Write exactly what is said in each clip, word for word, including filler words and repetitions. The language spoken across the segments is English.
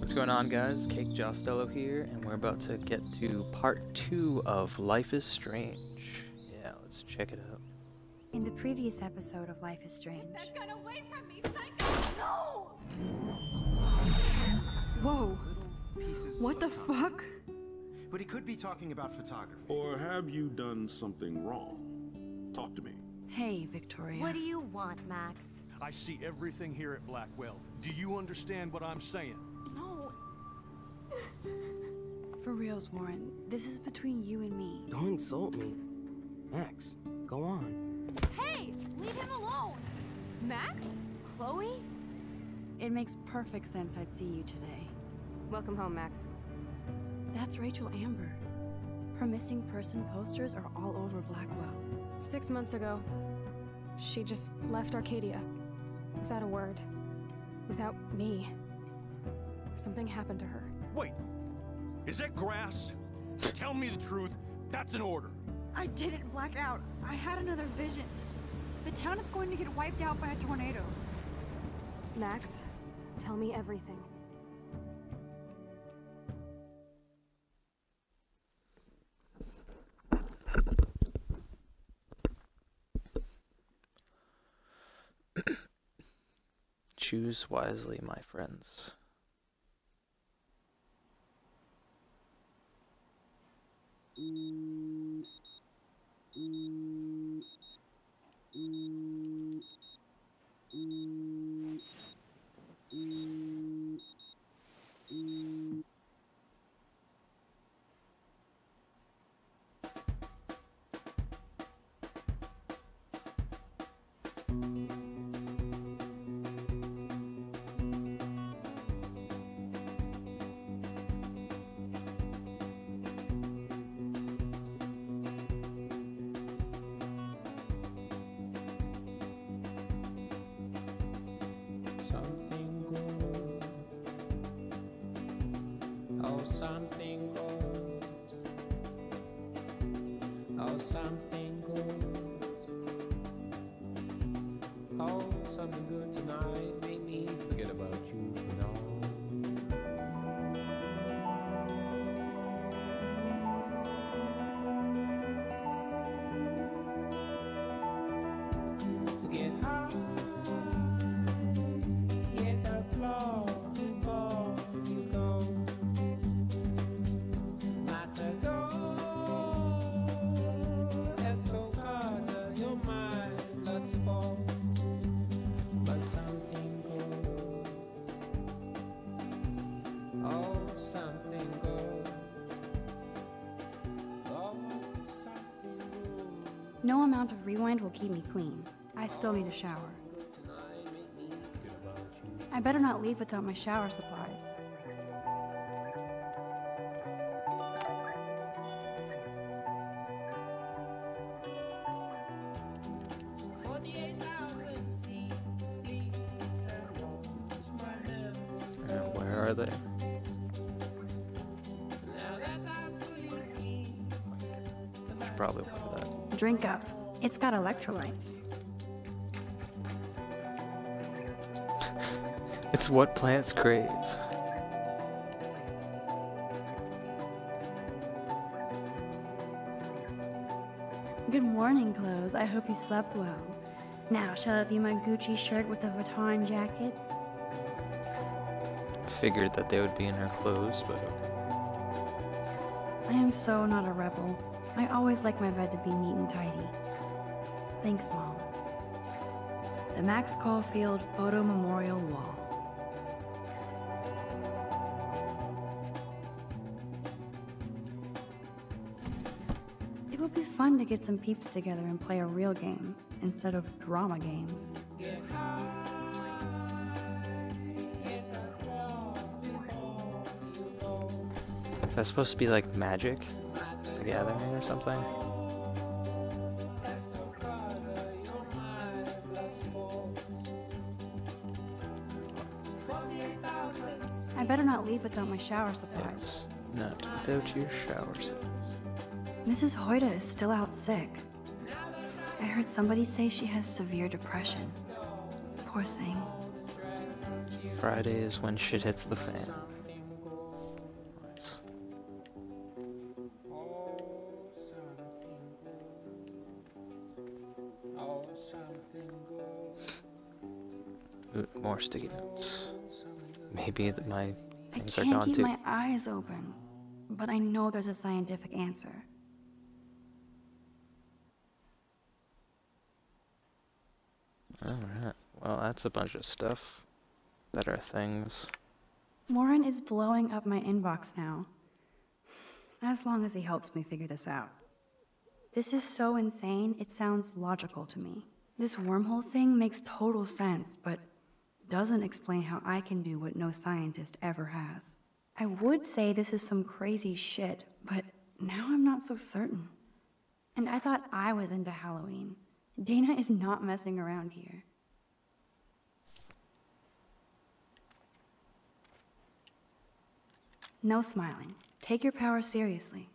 What's going on, guys? Cake Jostello here, and we're about to get to part two of Life is Strange. Yeah, let's check it out. In the previous episode of Life is Strange. Get that gun away from me, psycho! No! Whoa. Pieces What the of copy. fuck? But he could be talking about photography. Or have you done something wrong? Talk to me. Hey, Victoria. What do you want, Max? I see everything here at Blackwell. Do you understand what I'm saying? No. For reals, Warren, this is between you and me. Don't insult me. Max, go on. Hey! Leave him alone! Max? Chloe? It makes perfect sense I'd see you today. Welcome home, Max. That's Rachel Amber. Her missing person posters are all over Blackwell. Six months ago, she just left Arcadia. Without a word. Without me. Something happened to her. Wait! Is that grass? Tell me the truth. That's an order. I didn't black out. I had another vision. The town is going to get wiped out by a tornado. Max, tell me everything. Choose wisely, my friends. Something good, oh something good, oh something good, oh something good tonight, make me forget about you for now. Get high. No amount of rewind will keep me clean. I still need a shower. I better not leave without my shower supplies. Uh, where are they? Should probably look for that. Drink up. It's got electrolytes. It's what plants crave. Good morning, clothes. I hope you slept well. Now, shall it be my Gucci shirt with the Vuitton jacket? Figured that they would be in her clothes, but I am so not a rebel. I always like my bed to be neat and tidy. Thanks, Mom. The Max Caulfield Photo Memorial Wall. It would be fun to get some peeps together and play a real game instead of drama games. that's supposed to be like Magic the Gathering or something. I better not leave without my shower supplies. Yes, not without your shower supplies. Missus Hoyda is still out sick. I heard somebody say she has severe depression. Poor thing. Friday is when shit hits the fan. more sticky notes. Maybe that my I things are can't gone keep too. my eyes open, but I know there's a scientific answer. Alright, well that's a bunch of stuff that are things. Warren is blowing up my inbox now. As long as he helps me figure this out. This is so insane, it sounds logical to me. This wormhole thing makes total sense, but doesn't explain how I can do what no scientist ever has. I would say this is some crazy shit, but now I'm not so certain. And I thought I was into Halloween. Dana is not messing around here. No smiling. Take your power seriously.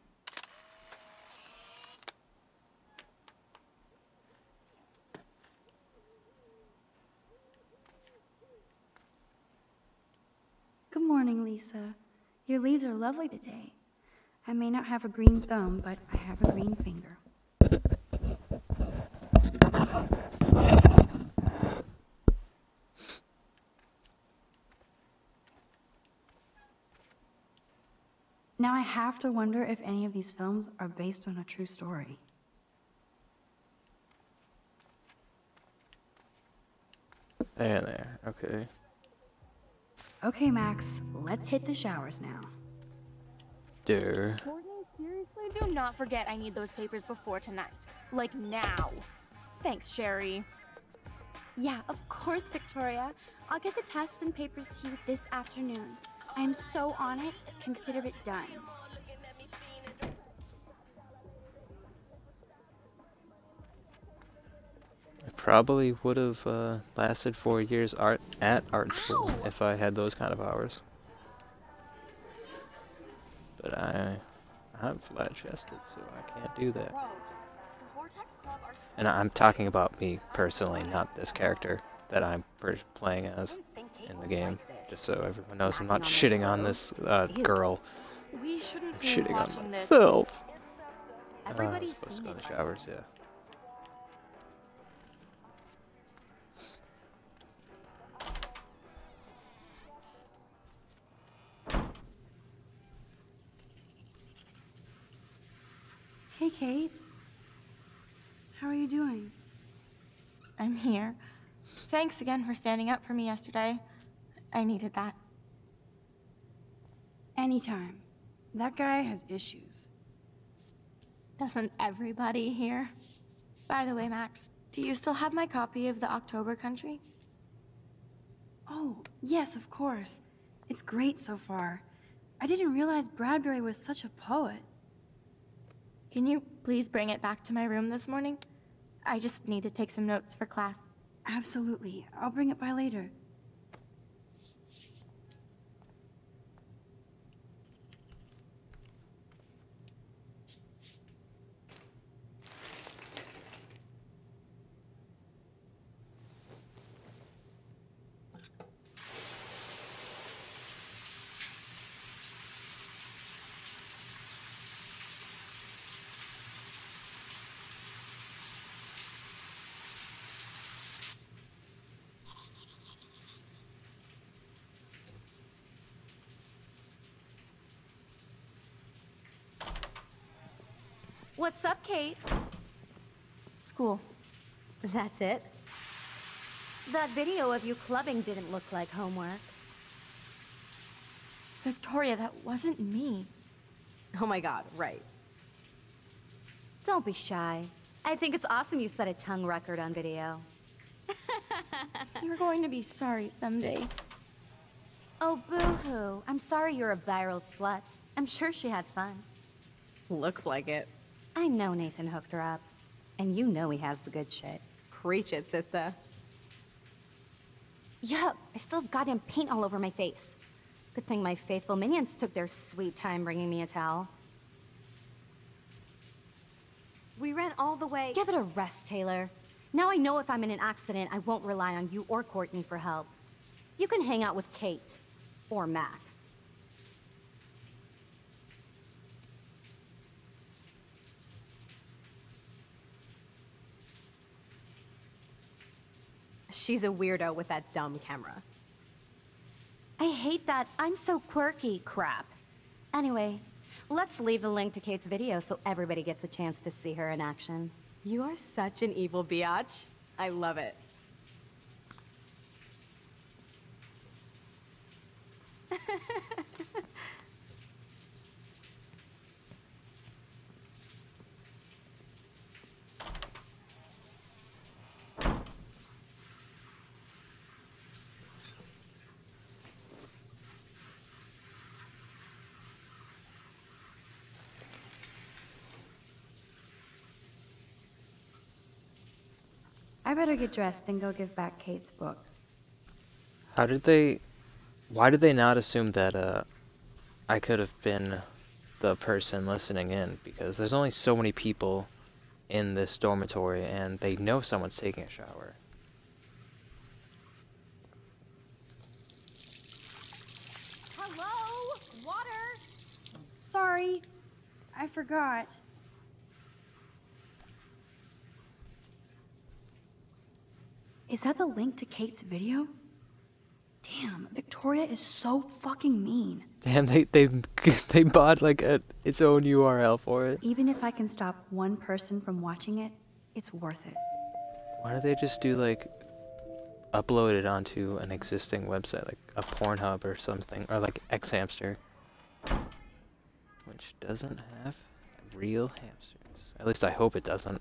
Good morning, Lisa. Your leaves are lovely today. I may not have a green thumb, but I have a green finger. Now I have to wonder if any of these films are based on a true story. There, there, okay. Okay, Max, let's hit the showers now. Durr. Courtney, seriously, do not forget I need those papers before tonight. Like now. Thanks, Sherry. Yeah, of course, Victoria. I'll get the tests and papers to you this afternoon. I am so on it, consider it done. I probably would have uh, lasted four years art at art school Ow! if I had those kind of hours. But I, I'm flat-chested, so I can't do that. Gross. The Vortex Club are so And I'm talking about me personally, not this character that I'm per playing as in the game. Just so everyone knows, I'm not shitting on this uh, girl. We shouldn't I'm be shitting on watching this. myself. Uh, I'm Everybody's supposed to seen go in it. the showers, yeah. Hey, Kate. How are you doing? I'm here. Thanks again for standing up for me yesterday. I needed that. Anytime. That guy has issues. Doesn't everybody here? By the way, Max, do you still have my copy of the October Country? Oh, yes, of course. It's great so far. I didn't realize Bradbury was such a poet. Can you please bring it back to my room this morning? I just need to take some notes for class. Absolutely. I'll bring it by later. What's up, Kate? School. That's it? That video of you clubbing didn't look like homework. Victoria, that wasn't me. Oh my god, right. Don't be shy. I think it's awesome you set a tongue record on video. You're going to be sorry someday. Oh, boo-hoo. I'm sorry you're a viral slut. I'm sure she had fun. Looks like it. I know Nathan hooked her up. And you know he has the good shit. Preach it, sister. Yup, I still have goddamn paint all over my face. Good thing my faithful minions took their sweet time bringing me a towel. We ran all the way. Give it a rest, Taylor. Now I know if I'm in an accident, I won't rely on you or Courtney for help. You can hang out with Kate. Or Max. She's a weirdo with that dumb camera. I hate that I'm so quirky crap. Anyway, let's leave the link to Kate's video so everybody gets a chance to see her in action. You are such an evil biatch. I love it. I better get dressed and go give back Kate's book. How did they... Why did they not assume that, uh... I could have been the person listening in? Because there's only so many people in this dormitory, and they know someone's taking a shower. Hello? Water? Sorry, I forgot. Is that the link to Kate's video? Damn, Victoria is so fucking mean. Damn, they they they bought like a its own U R L for it. Even if I can stop one person from watching it, it's worth it. Why do they just do like upload it onto an existing website, like a Pornhub or something, or like X Hamster, which doesn't have real hamsters. At least I hope it doesn't.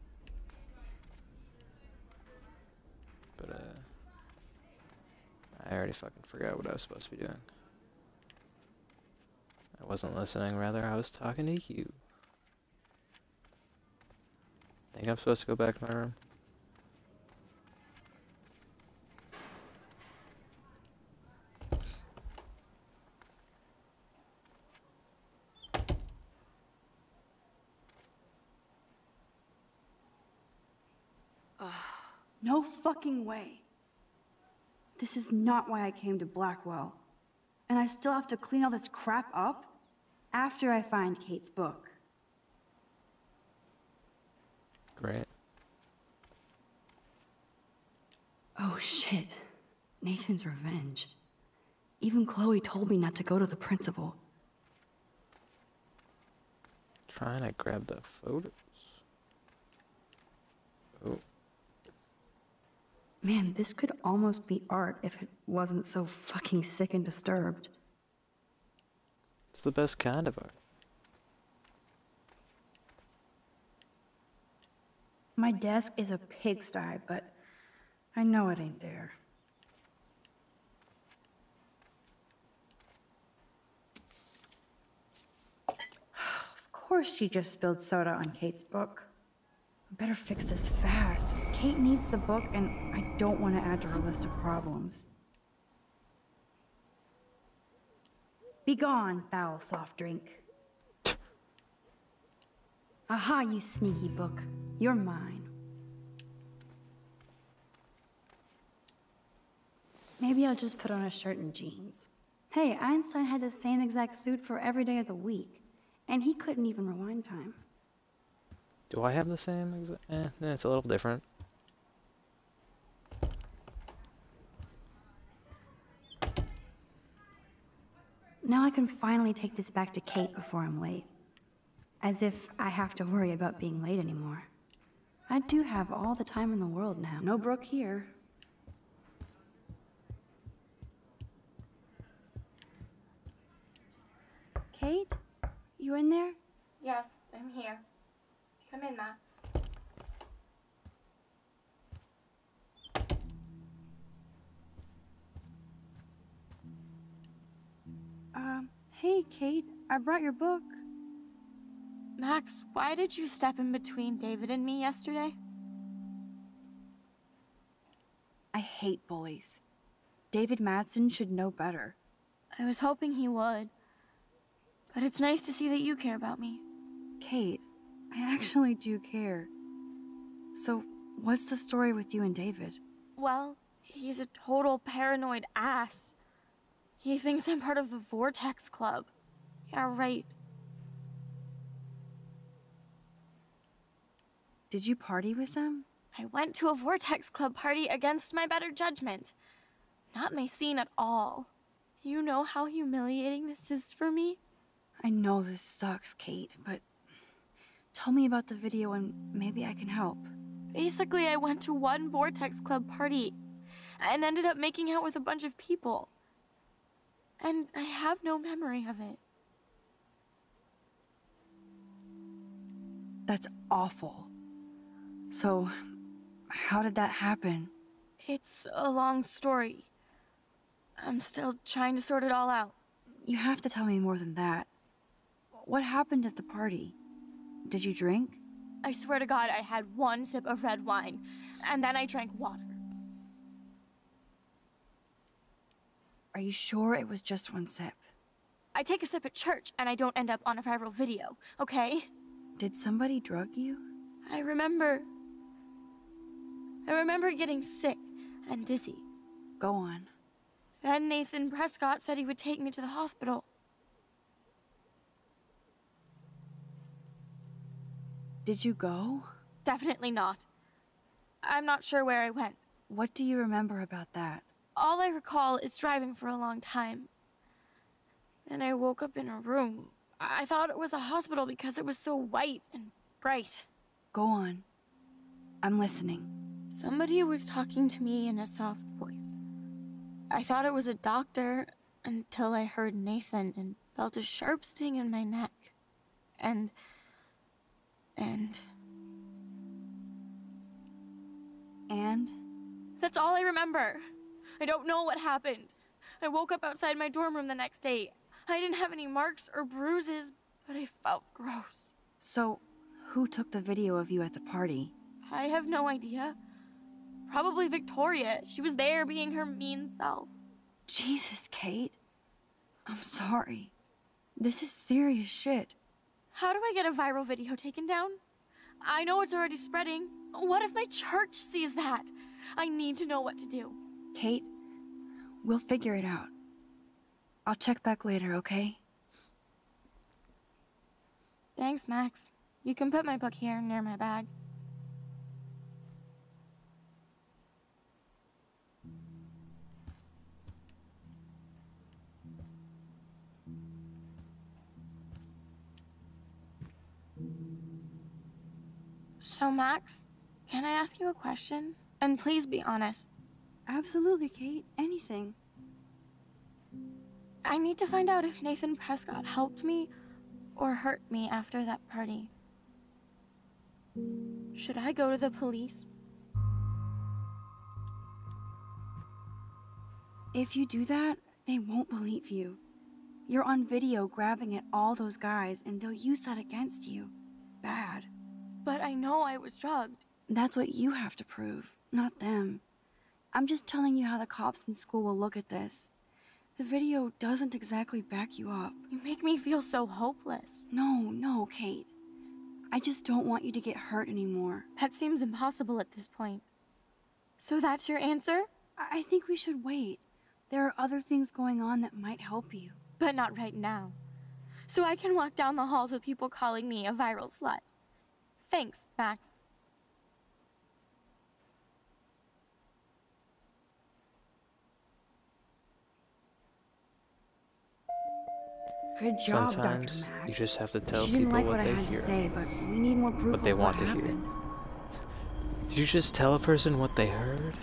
But uh, I already fucking forgot what I was supposed to be doing. I wasn't listening, rather I was talking to you. Think I'm supposed to go back to my room? No fucking way. This is not why I came to Blackwell. And I still have to clean all this crap up after I find Kate's book. Great. Oh shit. Nathan's revenge. Even Chloe told me not to go to the principal. Trying to grab the photos. Oh. Man, this could almost be art if it wasn't so fucking sick and disturbed. It's the best kind of art. My desk is a pigsty, but I know it ain't there. Of course she just spilled soda on Kate's book. I better fix this fast. Kate needs the book, and I don't want to add to her list of problems. Be gone, foul soft drink. Aha, you sneaky book. You're mine. Maybe I'll just put on a shirt and jeans. Hey, Einstein had the same exact suit for every day of the week, and he couldn't even rewind time. Do I have the same exact? Eh, eh, it's a little different. Now I can finally take this back to Kate before I'm late. As if I have to worry about being late anymore. I do have all the time in the world now. No Brooke here. Kate? You in there? Yes, I'm here. Come in, Max. Um, hey, Kate. I brought your book. Max, why did you step in between David and me yesterday? I hate bullies. David Madsen should know better. I was hoping he would. But it's nice to see that you care about me. Kate, I actually do care. So, what's the story with you and David? Well, he's a total paranoid ass. He thinks I'm part of the Vortex Club. Yeah, right. Did you party with them? I went to a Vortex Club party against my better judgment. Not my scene at all. You know how humiliating this is for me? I know this sucks, Kate, but tell me about the video and maybe I can help. Basically, I went to one Vortex Club party and ended up making out with a bunch of people. And I have no memory of it. That's awful. So, how did that happen? It's a long story. I'm still trying to sort it all out. You have to tell me more than that. What happened at the party? Did you drink? I swear to God, I had one sip of red wine, and then I drank water. Are you sure it was just one sip? I take a sip at church, and I don't end up on a viral video, okay? Did somebody drug you? I remember... I remember getting sick and dizzy. Go on. Then Nathan Prescott said he would take me to the hospital. Did you go? Definitely not. I'm not sure where I went. What do you remember about that? All I recall is driving for a long time. Then I woke up in a room. I thought it was a hospital because it was so white and bright. Go on. I'm listening. Somebody was talking to me in a soft voice. I thought it was a doctor until I heard Nathan and felt a sharp sting in my neck. And... And... And? That's all I remember. I don't know what happened. I woke up outside my dorm room the next day. I didn't have any marks or bruises, but I felt gross. So, who took the video of you at the party? I have no idea. Probably Victoria. She was there being her mean self. Jesus, Kate. I'm sorry. This is serious shit. How do I get a viral video taken down? I know it's already spreading. What if my church sees that? I need to know what to do. Kate, we'll figure it out. I'll check back later, okay? Thanks, Max. You can put my book here near my bag. So, Max, can I ask you a question? And please be honest. Absolutely, Kate. Anything. I need to find out if Nathan Prescott helped me or hurt me after that party. Should I go to the police? If you do that, they won't believe you. You're on video grabbing at all those guys, and they'll use that against you. Bad. But I know I was drugged. That's what you have to prove, not them. I'm just telling you how the cops in school will look at this. The video doesn't exactly back you up. You make me feel so hopeless. No, no, Kate. I just don't want you to get hurt anymore. That seems impossible at this point. So that's your answer? I think we should wait. There are other things going on that might help you. But not right now. So I can walk down the halls with people calling me a viral slut. Thanks, Max. Good job, Sometimes Doctor Max. you just have to tell She didn't people like what, what they I had hear. to say, but we need more proof what they of want what to happened. hear. Did you just tell a person what they heard?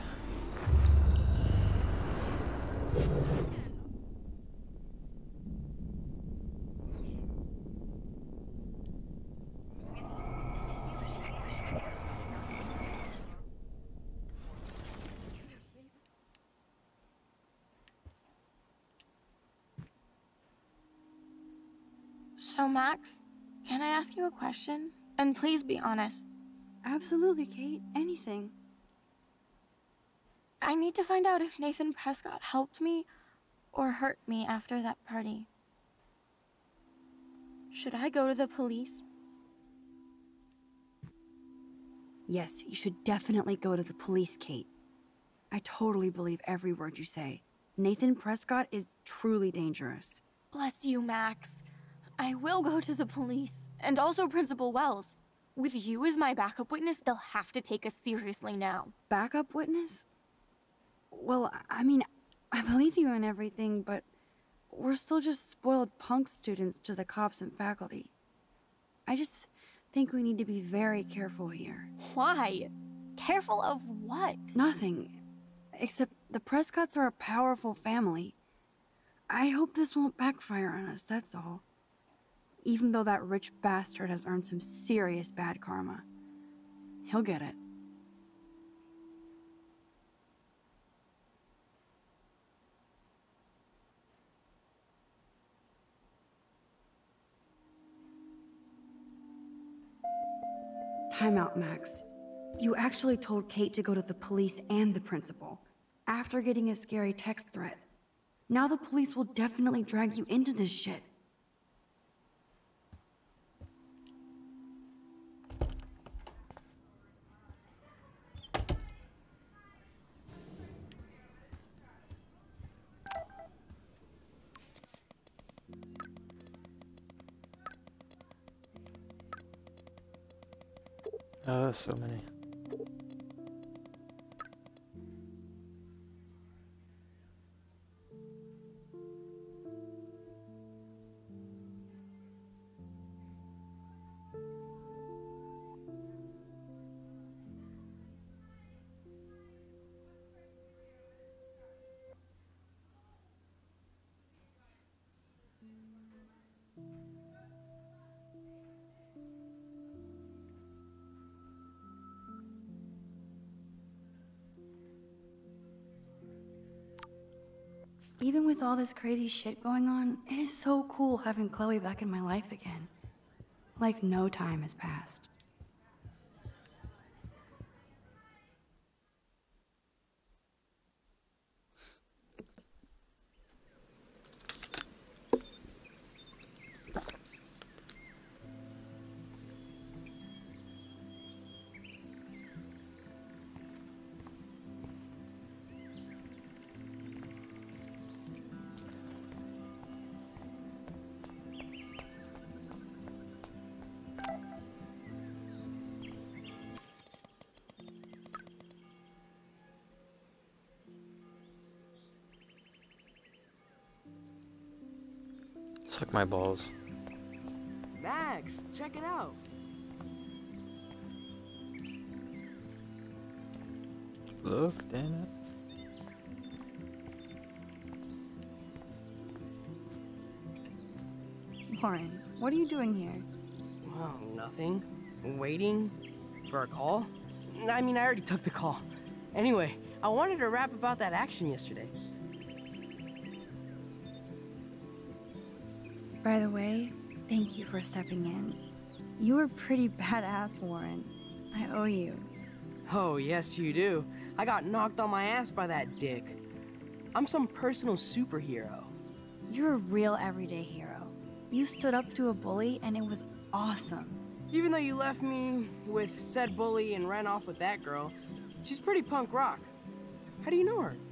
So, Max, can I ask you a question? And please be honest. Absolutely, Kate. Anything. I need to find out if Nathan Prescott helped me or hurt me after that party. Should I go to the police? Yes, you should definitely go to the police, Kate. I totally believe every word you say. Nathan Prescott is truly dangerous. Bless you, Max. I will go to the police, and also Principal Wells. With you as my backup witness, they'll have to take us seriously now. Backup witness? Well, I mean, I believe you in everything, but we're still just spoiled punk students to the cops and faculty. I just think we need to be very careful here. Why? Careful of what? Nothing. Except the Prescotts are a powerful family. I hope this won't backfire on us, that's all. Even though that rich bastard has earned some serious bad karma. He'll get it. Time out, Max. You actually told Kate to go to the police and the principal, after getting a scary text threat. Now the police will definitely drag you into this shit. Oh, so many. Even with all this crazy shit going on, it is so cool having Chloe back in my life again. Like no time has passed. Suck my balls. Max, check it out. Look, damn it. Warren, what are you doing here? Well, nothing. Waiting for a call? I mean, I already took the call. Anyway, I wanted to rap about that action yesterday. By the way, thank you for stepping in. You were pretty badass, Warren. I owe you. Oh, yes you do. I got knocked on my ass by that dick. I'm some personal superhero. You're a real everyday hero. You stood up to a bully and it was awesome. Even though you left me with said bully and ran off with that girl, she's pretty punk rock. How do you know her?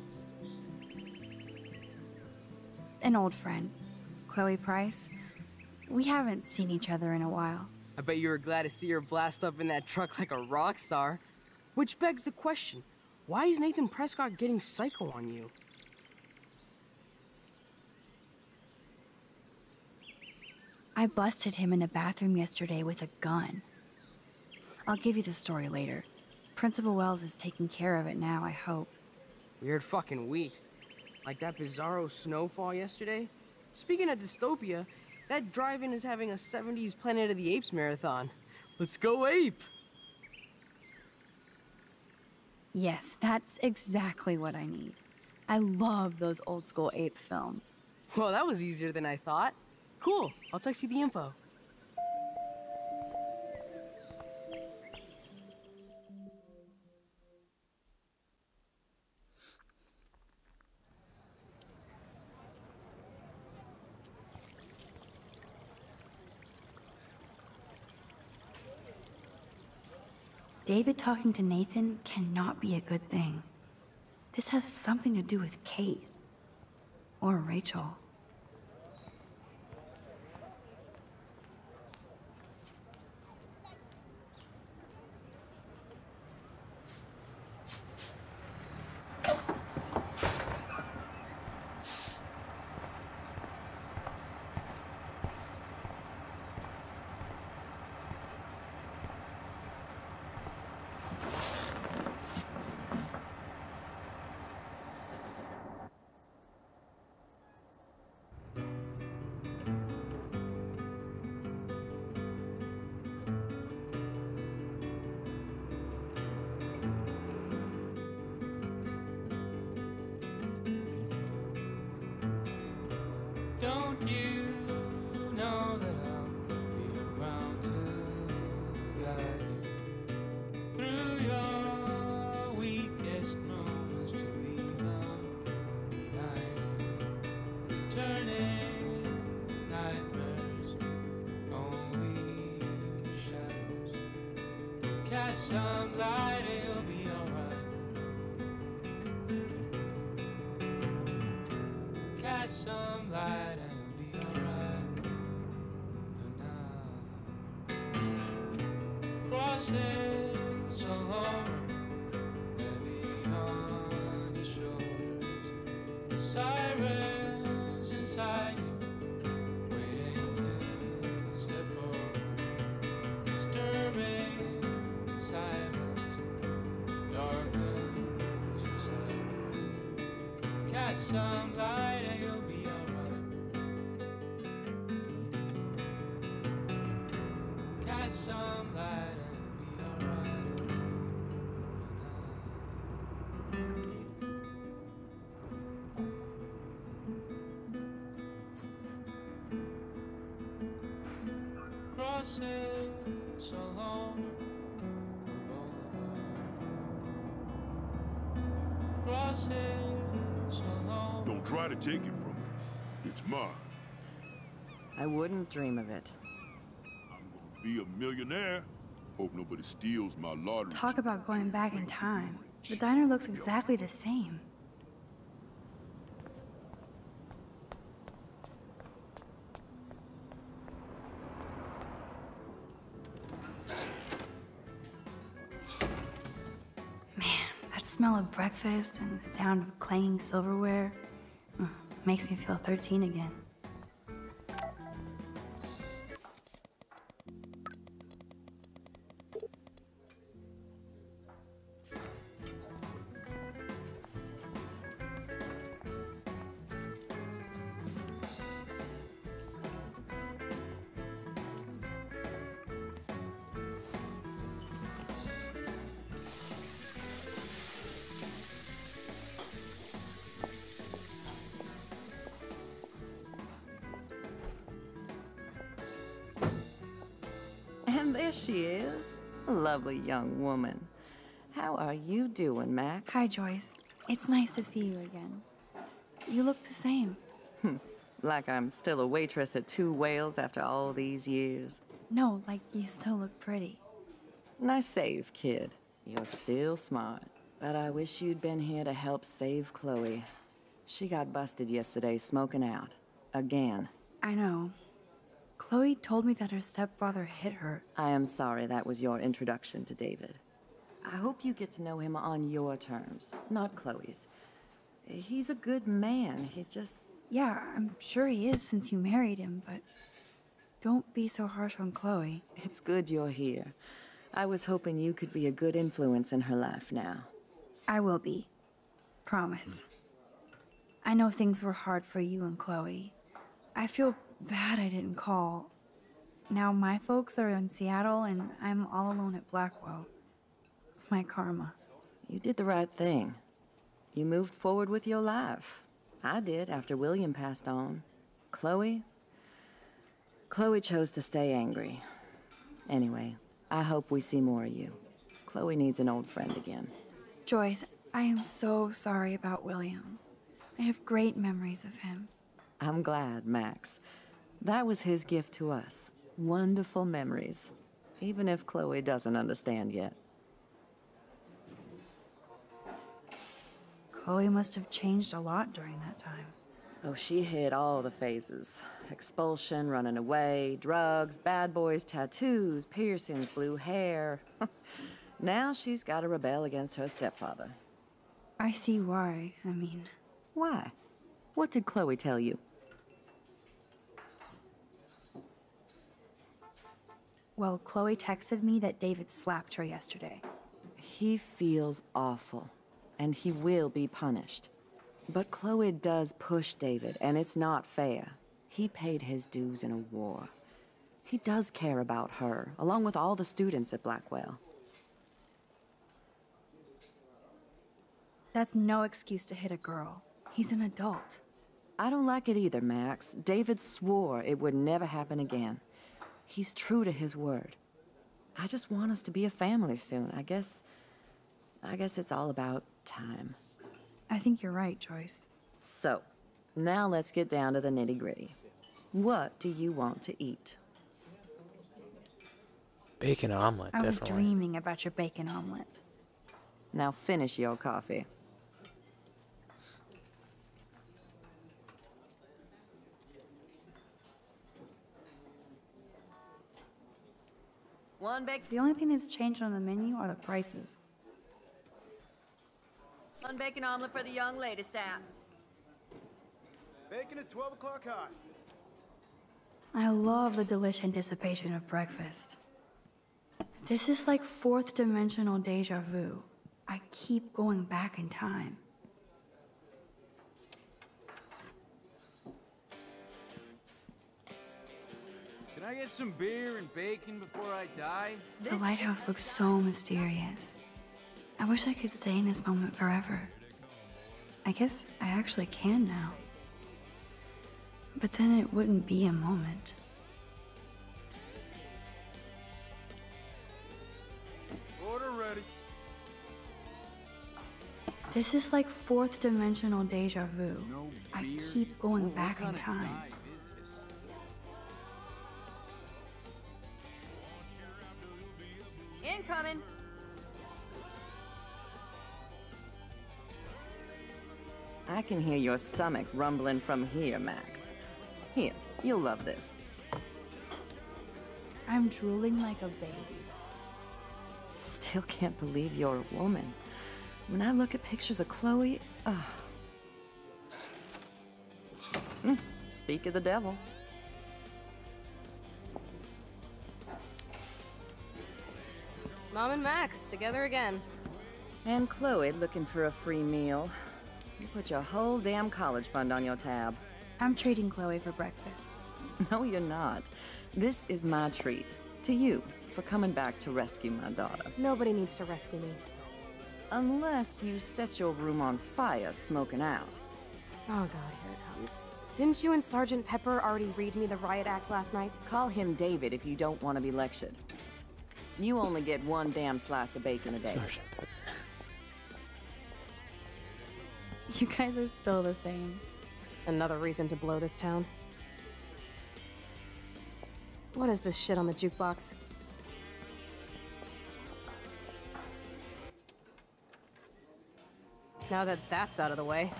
An old friend. Chloe Price. We haven't seen each other in a while. I bet you were glad to see her blast up in that truck like a rock star. Which begs the question, why is Nathan Prescott getting psycho on you? I busted him in a bathroom yesterday with a gun. I'll give you the story later. Principal Wells is taking care of it now, I hope. Weird fucking week. Like that bizarro snowfall yesterday. Speaking of dystopia, that drive-in is having a seventies Planet of the Apes marathon. Let's go ape! Yes, that's exactly what I need. I love those old school ape films. Well, that was easier than I thought. Cool, I'll text you the info. David talking to Nathan cannot be a good thing. This has something to do with Kate. Or Rachel. Catch some light and you'll be alright. Catch some light and you'll be alright. For now, crossing some home, heavy on your shoulders. The sirens inside you, waiting to step forward. Disturbing silence, darkens your sight. Catch some light and you'll be alright. Catch some light and you'll be alright. Crossing so long. Don't try to take it from me. It's mine. I wouldn't dream of it. I'm gonna be a millionaire. Hope nobody steals my lottery. Talk about going back in time. The diner looks exactly the same. Smell of breakfast and the sound of clanging silverware mm, makes me feel thirteen again. And there she is. A lovely young woman. How are you doing, Max? Hi, Joyce. It's nice to see you again. You look the same. Like I'm still a waitress at Two Whales after all these years. No, like you still look pretty. Nice save, kid. You're still smart. But I wish you'd been here to help save Chloe. She got busted yesterday smoking out. Again. I know. Chloe told me that her stepfather hit her. I am sorry that was your introduction to David. I hope you get to know him on your terms, not Chloe's. He's a good man. He just... Yeah, I'm sure he is since you married him, but don't be so harsh on Chloe. It's good you're here. I was hoping you could be a good influence in her life now. I will be. Promise. I know things were hard for you and Chloe. I feel bad I didn't call. Now my folks are in Seattle and I'm all alone at Blackwell. It's my karma. You did the right thing. You moved forward with your life. I did after William passed on. Chloe? Chloe chose to stay angry. Anyway, I hope we see more of you. Chloe needs an old friend again. Joyce, I am so sorry about William. I have great memories of him. I'm glad, Max. That was his gift to us. Wonderful memories. Even if Chloe doesn't understand yet. Chloe must have changed a lot during that time. Oh, she hit all the phases. Expulsion, running away, drugs, bad boys, tattoos, piercings, blue hair. Now she's got to rebel against her stepfather. I see why, I mean... Why? What did Chloe tell you? Well, Chloe texted me that David slapped her yesterday. He feels awful, and he will be punished. But Chloe does push David, and it's not fair. He paid his dues in a war. He does care about her, along with all the students at Blackwell. That's no excuse to hit a girl. He's an adult. I don't like it either, Max. David swore it would never happen again. He's true to his word. I just want us to be a family soon. I guess... I guess it's all about time. I think you're right, Joyce. So, now let's get down to the nitty-gritty. What do you want to eat? Bacon omelet, I was definitely. dreaming about your bacon omelet. Now finish your coffee. One bacon. The only thing that's changed on the menu are the prices. One bacon omelet for the young lady, staff. Bacon at twelve o'clock hot. I love the delish anticipation of breakfast. This is like fourth dimensional deja vu. I keep going back in time. Can I get some beer and bacon before I die? The lighthouse looks so mysterious. I wish I could stay in this moment forever. I guess I actually can now. But then it wouldn't be a moment. Order ready. This is like fourth dimensional deja vu. No I beer? keep going What back in kind of time. dive is this? Incoming. I can hear your stomach rumbling from here, Max. Here, you'll love this. I'm drooling like a baby. Still can't believe you're a woman. When I look at pictures of Chloe, ah. Mm, speak of the devil. Mom and Max, together again. And Chloe looking for a free meal. You put your whole damn college fund on your tab. I'm treating Chloe for breakfast. No, you're not. This is my treat. To you, for coming back to rescue my daughter. Nobody needs to rescue me. Unless you set your room on fire smoking out. Oh god, here it comes. Didn't you and Sergeant Pepper already read me the riot act last night? Call him David if you don't want to be lectured. You only get one damn slice of bacon a day. Sergeant Pepper. You guys are still the same. Another reason to blow this town. What is this shit on the jukebox? Now that that's out of the way,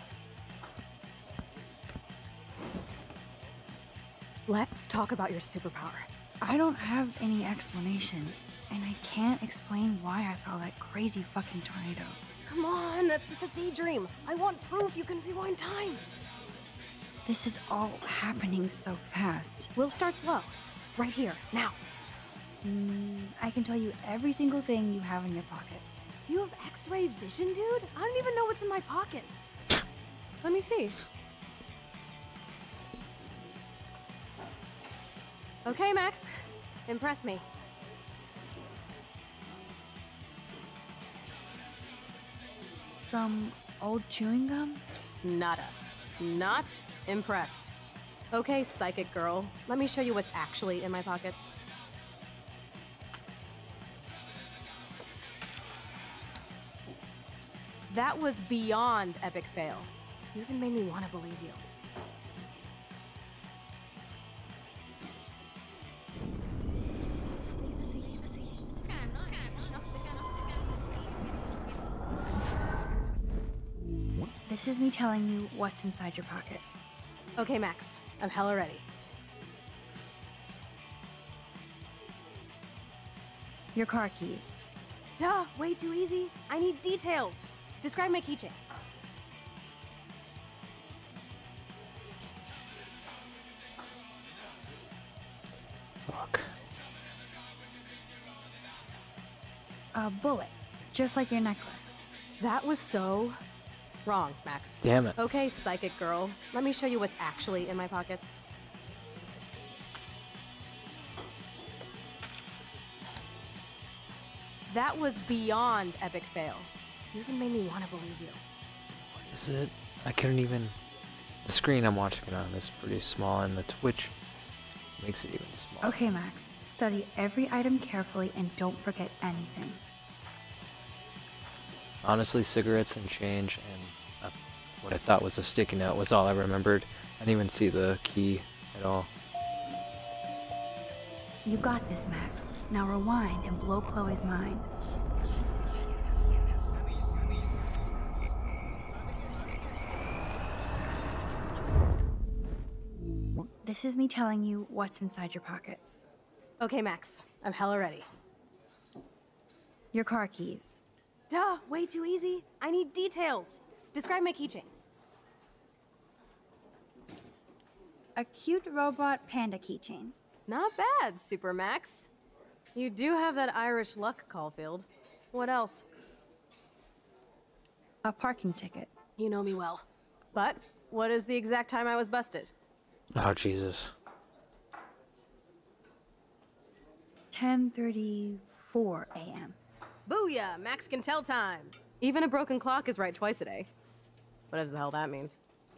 let's talk about your superpower. I don't have any explanation, and I can't explain why I saw that crazy fucking tornado. Come on, that's just a daydream. I want proof you can rewind time. This is all happening so fast. We'll start slow. Right here, now. Mm, I can tell you every single thing you have in your pockets. You have X-ray vision, dude? I don't even know what's in my pockets. Let me see. Okay, Max. Impress me. Some old chewing gum? Nada. Not impressed. Okay, psychic girl. Let me show you what's actually in my pockets. That was beyond epic fail. You even made me want to believe you. This is me telling you what's inside your pockets. Okay, Max. I'm hella ready. Your car keys. Duh, way too easy. I need details. Describe my keychain. Fuck. A bullet, just like your necklace. That was so wrong, Max. Damn it. Okay, psychic girl. Let me show you what's actually in my pockets. That was beyond epic fail. You even made me want to believe you. What is it? I couldn't even... The screen I'm watching it on is pretty small, and the Twitch makes it even smaller. Okay, Max. Study every item carefully and don't forget anything. Honestly, cigarettes and change and uh, what I thought was a sticky note was all I remembered. I didn't even see the key at all. You got this, Max. Now rewind and blow Chloe's mind. This is me telling you what's inside your pockets. Okay, Max. I'm hella ready. Your car keys. Duh, way too easy. I need details. Describe my keychain. A cute robot panda keychain. Not bad, Super Max. You do have that Irish luck, Caulfield. What else? A parking ticket. You know me well. But what is the exact time I was busted? Oh, Jesus. ten thirty-four a m Booyah! Max can tell time! Even a broken clock is right twice a day. Whatever the hell that means.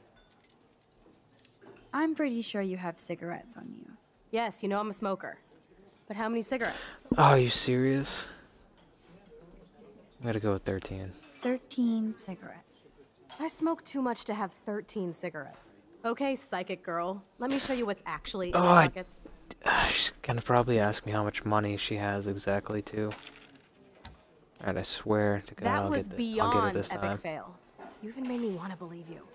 I'm pretty sure you have cigarettes on you. Yes, you know I'm a smoker. But how many cigarettes? Oh, are you serious? I'm gonna go with thirteen. thirteen cigarettes. I smoke too much to have thirteen cigarettes. Okay, psychic girl. Let me show you what's actually in Oh, my I- pockets. Uh, she's gonna probably ask me how much money she has exactly, too. Alright, I swear to God, That I'll, was get the, I'll get beyond it this epic time. fail. You even made me want to believe you.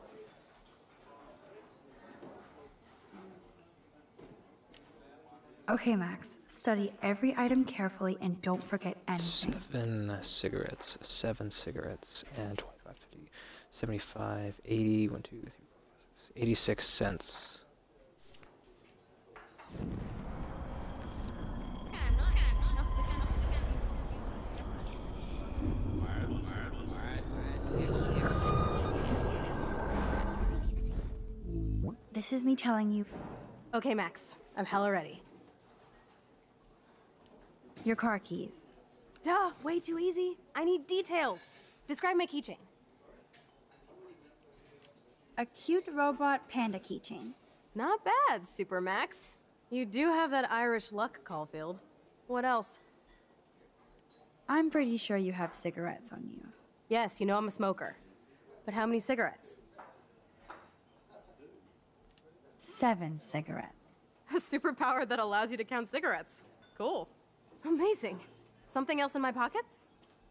Okay, Max. Study every item carefully and don't forget anything. Seven cigarettes, seven cigarettes, and twenty-five, fifty, seventy-five, eighty, one, two, three, four, five, six, eighty-six cents. This is me telling you Okay, Max. I'm hella ready. your car keys. Duh, way too easy. I need details. Describe my keychain. A cute robot panda keychain. Not bad, Super Max. You do have that Irish luck, Caulfield. What else? I'm pretty sure you have cigarettes on you. Yes, you know I'm a smoker. But how many cigarettes? Seven cigarettes. A superpower that allows you to count cigarettes. Cool. Amazing. Something else in my pockets?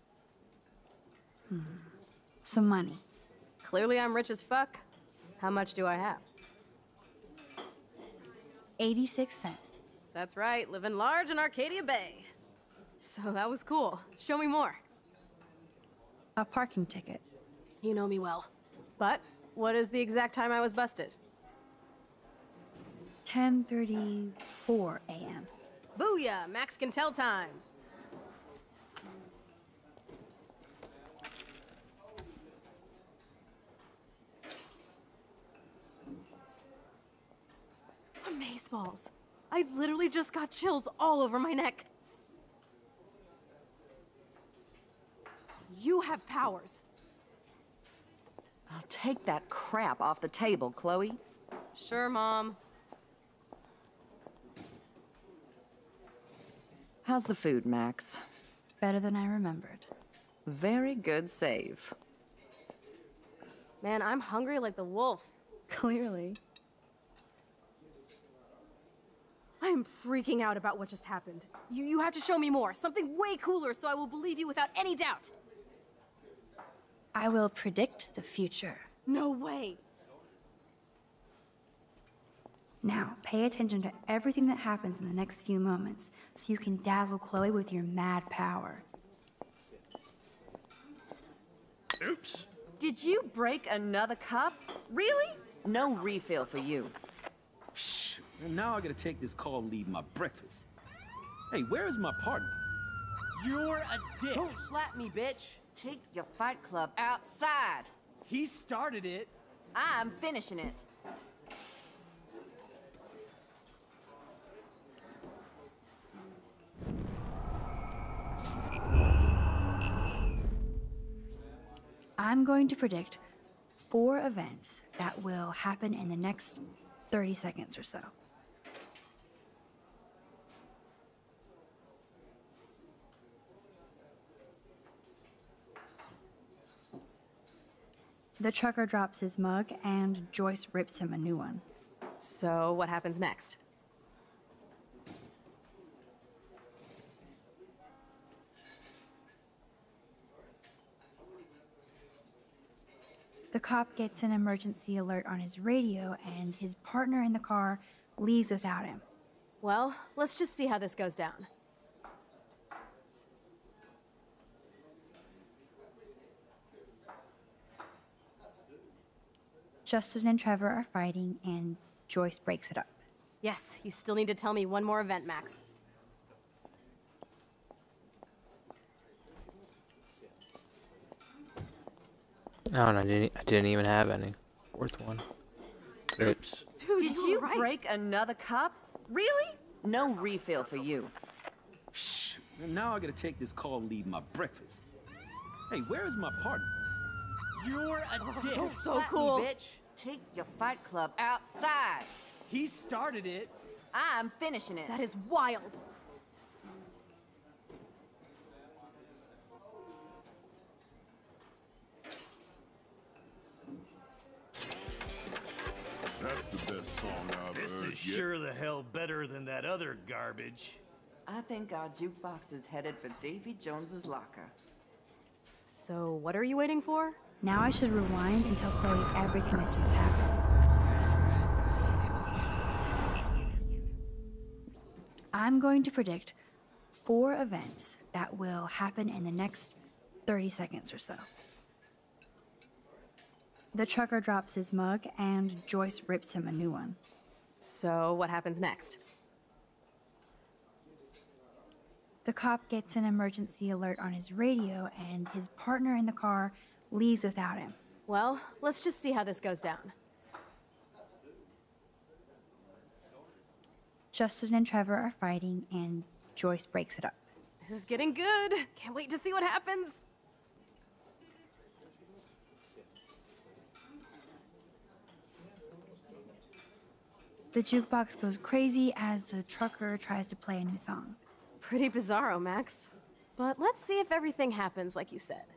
Hmm. Some money. Clearly I'm rich as fuck. How much do I have? eighty-six cents. That's right, living large in Arcadia Bay. So that was cool. Show me more. A parking ticket. You know me well. But what is the exact time I was busted? ten thirty-four a m Booyah! Max can tell time. Amazeballs. I literally just got chills all over my neck. You have powers. I'll take that crap off the table, Chloe. Sure, Mom. How's the food, Max? Better than I remembered. Very good save. Man, I'm hungry like the wolf. Clearly. I am freaking out about what just happened. You, you have to show me more. Something way cooler so I will believe you without any doubt. I will predict the future. No way. Now, pay attention to everything that happens in the next few moments so you can dazzle Chloe with your mad power. Oops. Did you break another cup? Really? No refill for you. Shh. And now I gotta take this call and leave my breakfast. Hey, where is my partner? You're a dick. Don't slap me, bitch. Take your fight club outside. He started it. I'm finishing it. I'm going to predict four events that will happen in the next thirty seconds or so. The trucker drops his mug and Joyce rips him a new one. So what happens next? The cop gets an emergency alert on his radio, and his partner in the car leaves without him. Well, let's just see how this goes down. Justin and Trevor are fighting, and Joyce breaks it up. Yes, you still need to tell me one more event, Max. Oh, no, I didn't, I didn't even have any. Fourth one. Oops. Dude, Did you right. break another cup? Really? No refill for you. Shh. Now I gotta take this call and leave my breakfast. Hey, where is my partner? You're a dick. Don't so slap cool. Me, bitch. Take your fight club outside. He started it. I'm finishing it. That is wild. That's the best song I've This heard is yet. sure the hell better than that other garbage. I think our jukebox is headed for Davy Jones's locker. So, what are you waiting for? Now I should rewind and tell Chloe everything that just happened. I'm going to predict four events that will happen in the next thirty seconds or so. The trucker drops his mug, and Joyce rips him a new one. So, what happens next? The cop gets an emergency alert on his radio, and his partner in the car leaves without him. Well, let's just see how this goes down. Justin and Trevor are fighting, and Joyce breaks it up. This is getting good. Can't wait to see what happens. The jukebox goes crazy as the trucker tries to play a new song. Pretty bizarro, Max. But let's see if everything happens like you said.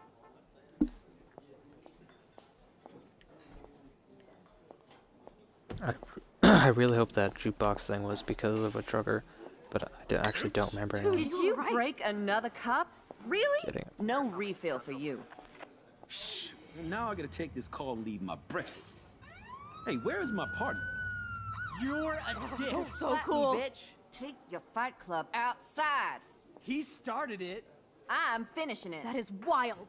I, I really hope that jukebox thing was because of a trucker, but I d actually don't remember Dude, anything. Did you right. break another cup? Really? Kidding. No refill for you. Shh. Now I gotta take this call and leave my breakfast. Hey, where is my partner? You're a dick. Don't so slap cool. Me, bitch. Take your fight club outside. He started it. I'm finishing it. That is wild.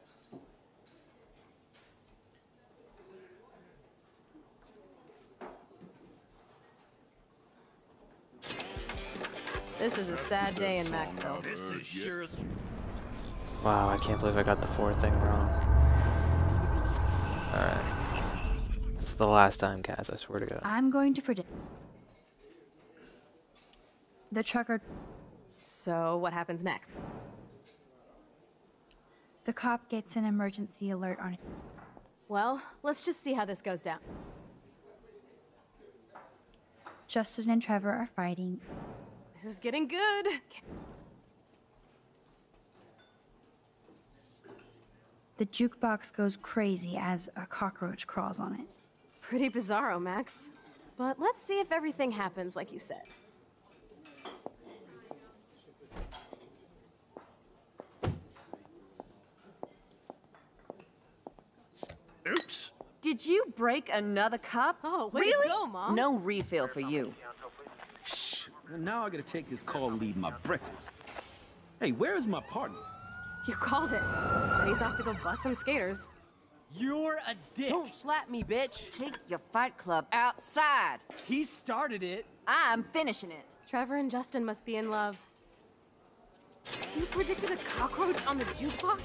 This is a sad day in Maxville. This is sure. Wow, I can't believe I got the fourth thing wrong. Alright. It's the last time, Cass, I swear to God. I'm going to predict. The trucker. So, what happens next? The cop gets an emergency alert on it. Well, let's just see how this goes down. Justin and Trevor are fighting. This is getting good. The jukebox goes crazy as a cockroach crawls on it. Pretty bizarro, Max. But let's see if everything happens like you said. Oops. Did you break another cup? Oh, way really? to go, Mom. No refill for you. Shh. Now I gotta take this call and leave my breakfast. Hey, where is my partner? You called it. And he's off to go bust some skaters. You're a dick. Don't slap me, bitch. Take your fight club outside. He started it. I'm finishing it. Trevor and Justin must be in love. You predicted a cockroach on the jukebox?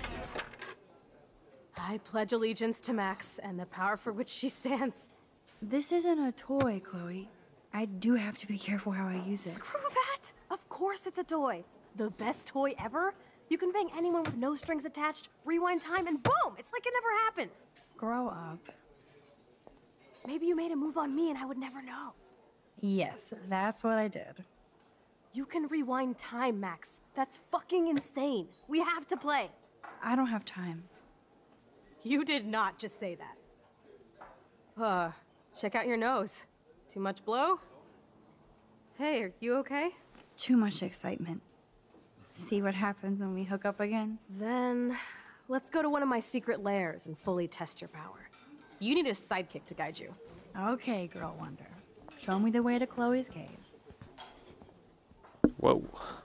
I pledge allegiance to Max and the power for which she stands. This isn't a toy, Chloe. I do have to be careful how I use it. Screw that! Of course it's a toy. The best toy ever? You can bang anyone with no strings attached, rewind time, and boom! It's like it never happened. Grow up. Maybe you made a move on me and I would never know. Yes, that's what I did. You can rewind time, Max. That's fucking insane. We have to play. I don't have time. You did not just say that. Uh, check out your nose. Too much blow? Hey, are you okay? Too much excitement. See what happens when we hook up again? Then, let's go to one of my secret lairs and fully test your power. You need a sidekick to guide you. Okay, Girl Wonder. Show me the way to Chloe's cave. Whoa.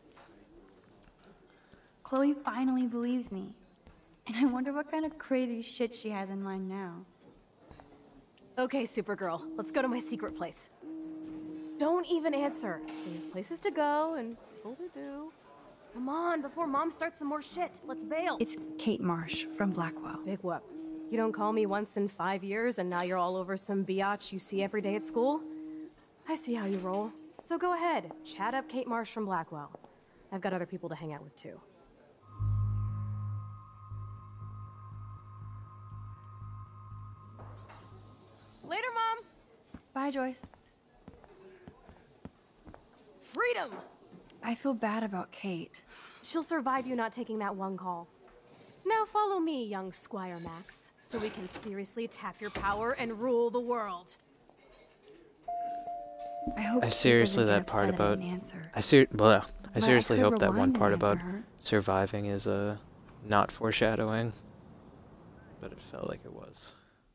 Chloe finally believes me. And I wonder what kind of crazy shit she has in mind now. Okay, Supergirl, let's go to my secret place. Don't even answer. We have places to go and people to do. Come on, before Mom starts some more shit. Let's bail. It's Kate Marsh from Blackwell. Big whoop. You don't call me once in five years and now you're all over some biatch you see every day at school? I see how you roll. So go ahead, chat up Kate Marsh from Blackwell. I've got other people to hang out with too. Later, Mom! Bye, Joyce. Freedom! I feel bad about Kate. She'll survive you not taking that one call. Now follow me, young Squire Max, so we can seriously tap your power and rule the world. I hope I seriously that part about I ser well, I But seriously I could hope that one rewind part and answer about her. surviving is uh not foreshadowing, but it felt like it was.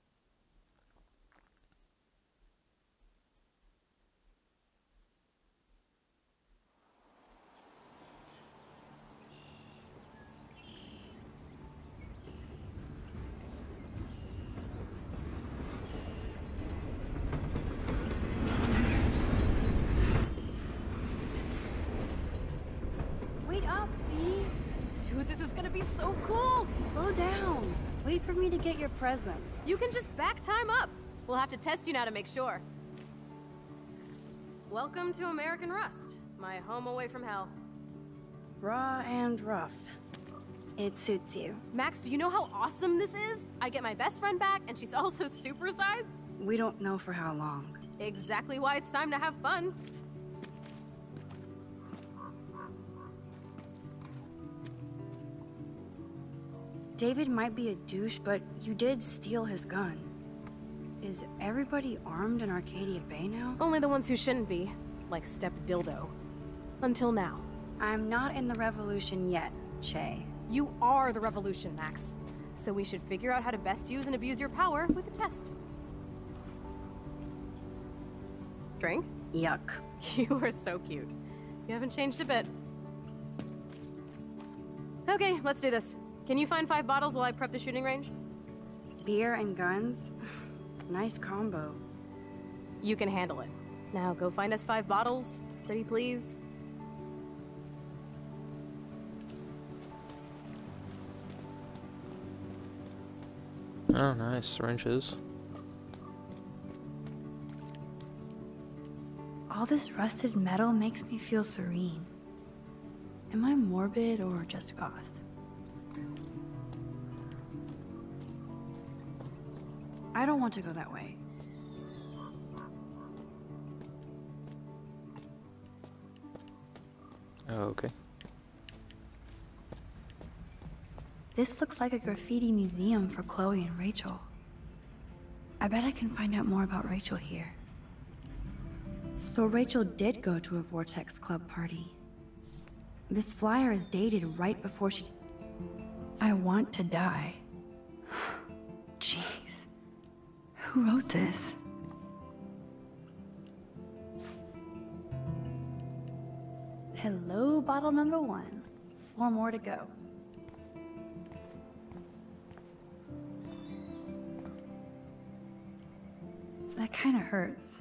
Wait up, Speedy. Dude, this is gonna be so cool! Slow down. Wait for me to get your present. You can just back time up. We'll have to test you now to make sure. Welcome to American Rust, my home away from hell. Raw and rough. It suits you. Max, do you know how awesome this is? I get my best friend back, and she's also supersized. We don't know for how long. Exactly why it's time to have fun. David might be a douche, but you did steal his gun. Is everybody armed in Arcadia Bay now? Only the ones who shouldn't be, like Step Dildo. Until now. I'm not in the revolution yet, Che. You are the revolution, Max. So we should figure out how to best use and abuse your power with a test. Drink? Yuck. You are so cute. You haven't changed a bit. Okay, let's do this. Can you find five bottles while I prep the shooting range? Beer and guns? Nice combo. You can handle it. Now go find us five bottles, pretty please. Oh, nice syringes. All this rusted metal makes me feel serene. Am I morbid or just goth? I don't want to go that way. Oh, okay. This looks like a graffiti museum for Chloe and Rachel. I bet I can find out more about Rachel here. So Rachel did go to a Vortex Club party. This flyer is dated right before she... I want to die. Jeez. Who wrote this? Hello, bottle number one. Four more to go. That kind of hurts.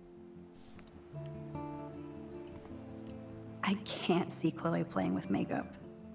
I can't see Chloe playing with makeup.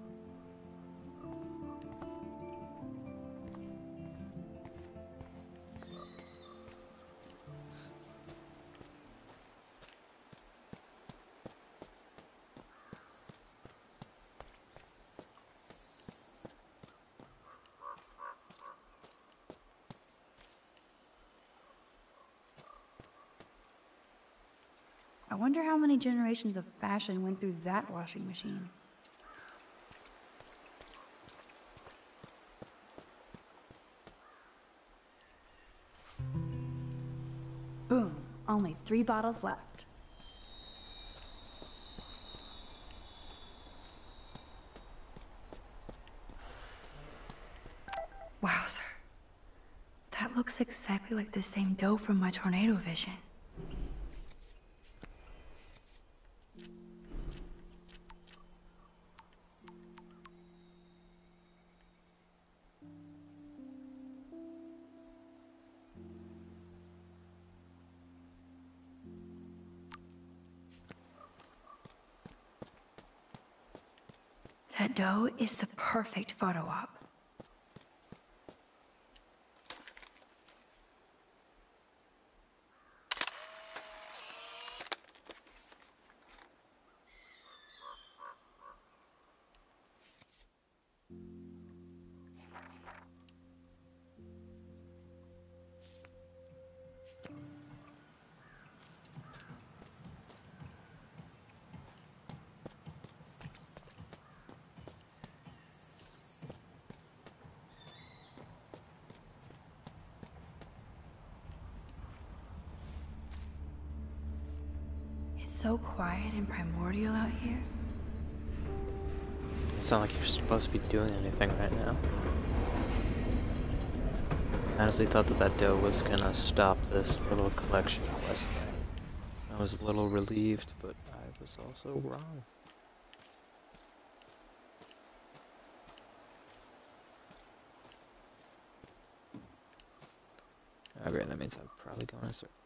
I wonder how many generations of fashion went through that washing machine. Boom, only three bottles left. Wowzer. That looks exactly like the same doe from my tornado vision. That doe is the perfect photo op. So quiet and primordial out here. It's not like you're supposed to be doing anything right now. I honestly thought that that doe was gonna stop this little collection quest thing. I was a little relieved, but I was also wrong. Okay, that means I'm probably going in circles.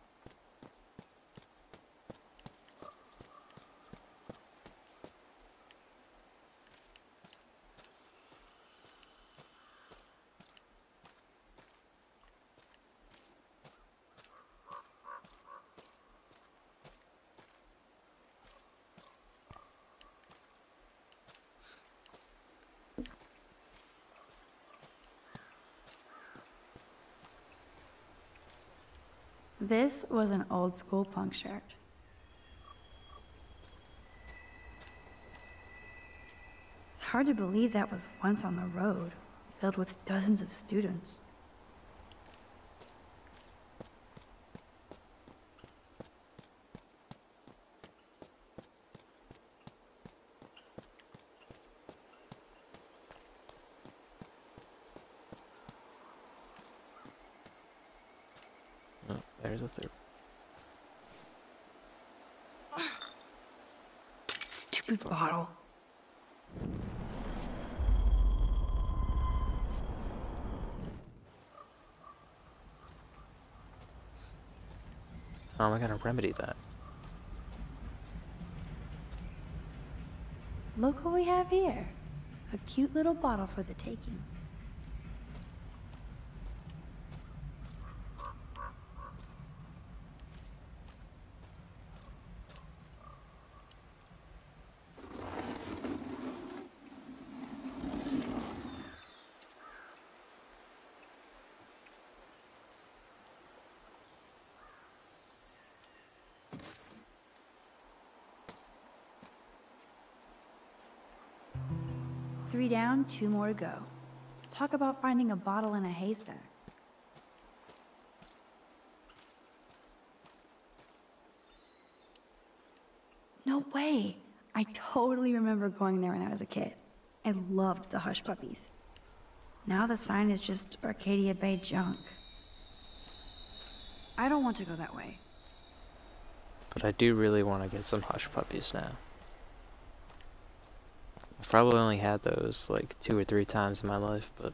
This was an old school punk shirt. It's hard to believe that was once on the road, filled with dozens of students. Oh, there's a third. Stupid bottle. How am I gonna remedy that? Look what we have here. A cute little bottle for the taking. Three down, two more to go. Talk about finding a bottle in a haystack. No way! I totally remember going there when I was a kid. I loved the Hush Puppies. Now the sign is just Arcadia Bay junk. I don't want to go that way. But I do really want to get some Hush Puppies now. I've probably only had those like two or three times in my life, but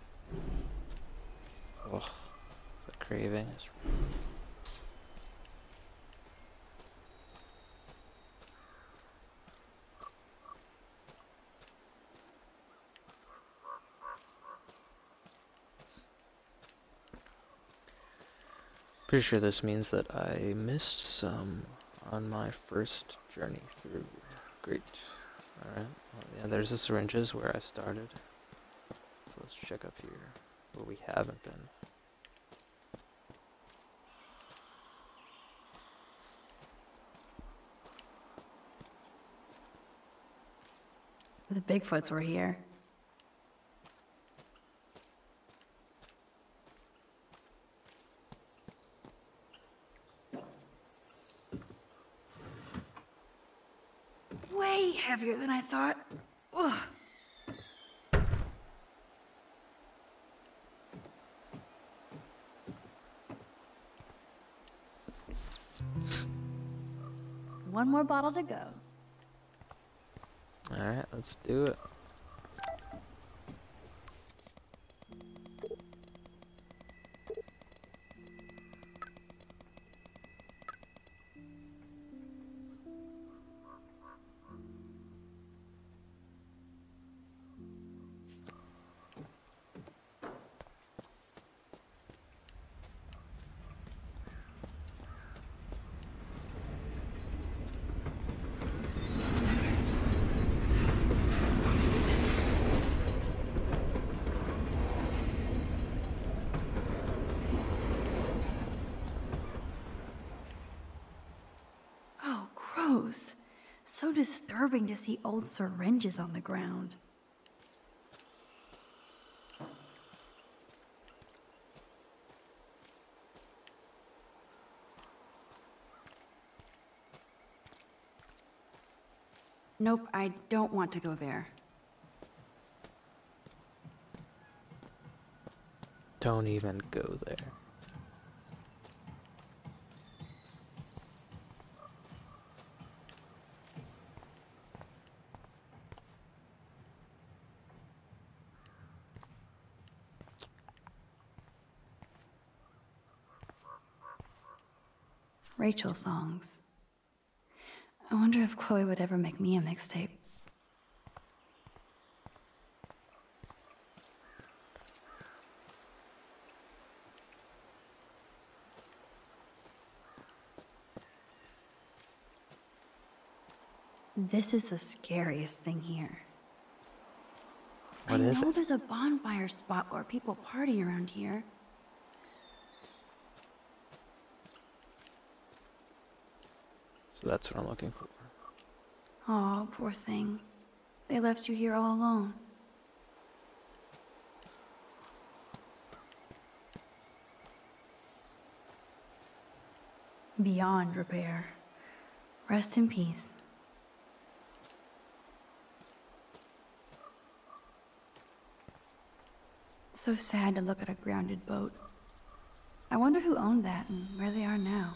oh, the craving is. Pretty sure this means that I missed some on my first journey through. Great. Alright, well, yeah, there's the syringes where I started. So let's check up here where we haven't been. The Bigfoots were here. Way heavier than I thought. Ugh. one more bottle to go. Alright, let's do it. Gross. So disturbing to see old syringes on the ground. Nope, I don't want to go there. Don't even go there. Rachel songs. I wonder if Chloe would ever make me a mixtape. This is the scariest thing here. What I is know it? there's a bonfire spot where people party around here. So that's what I'm looking for. Oh, poor thing. They left you here all alone. Beyond repair. Rest in peace. So sad to look at a grounded boat. I wonder who owned that and where they are now.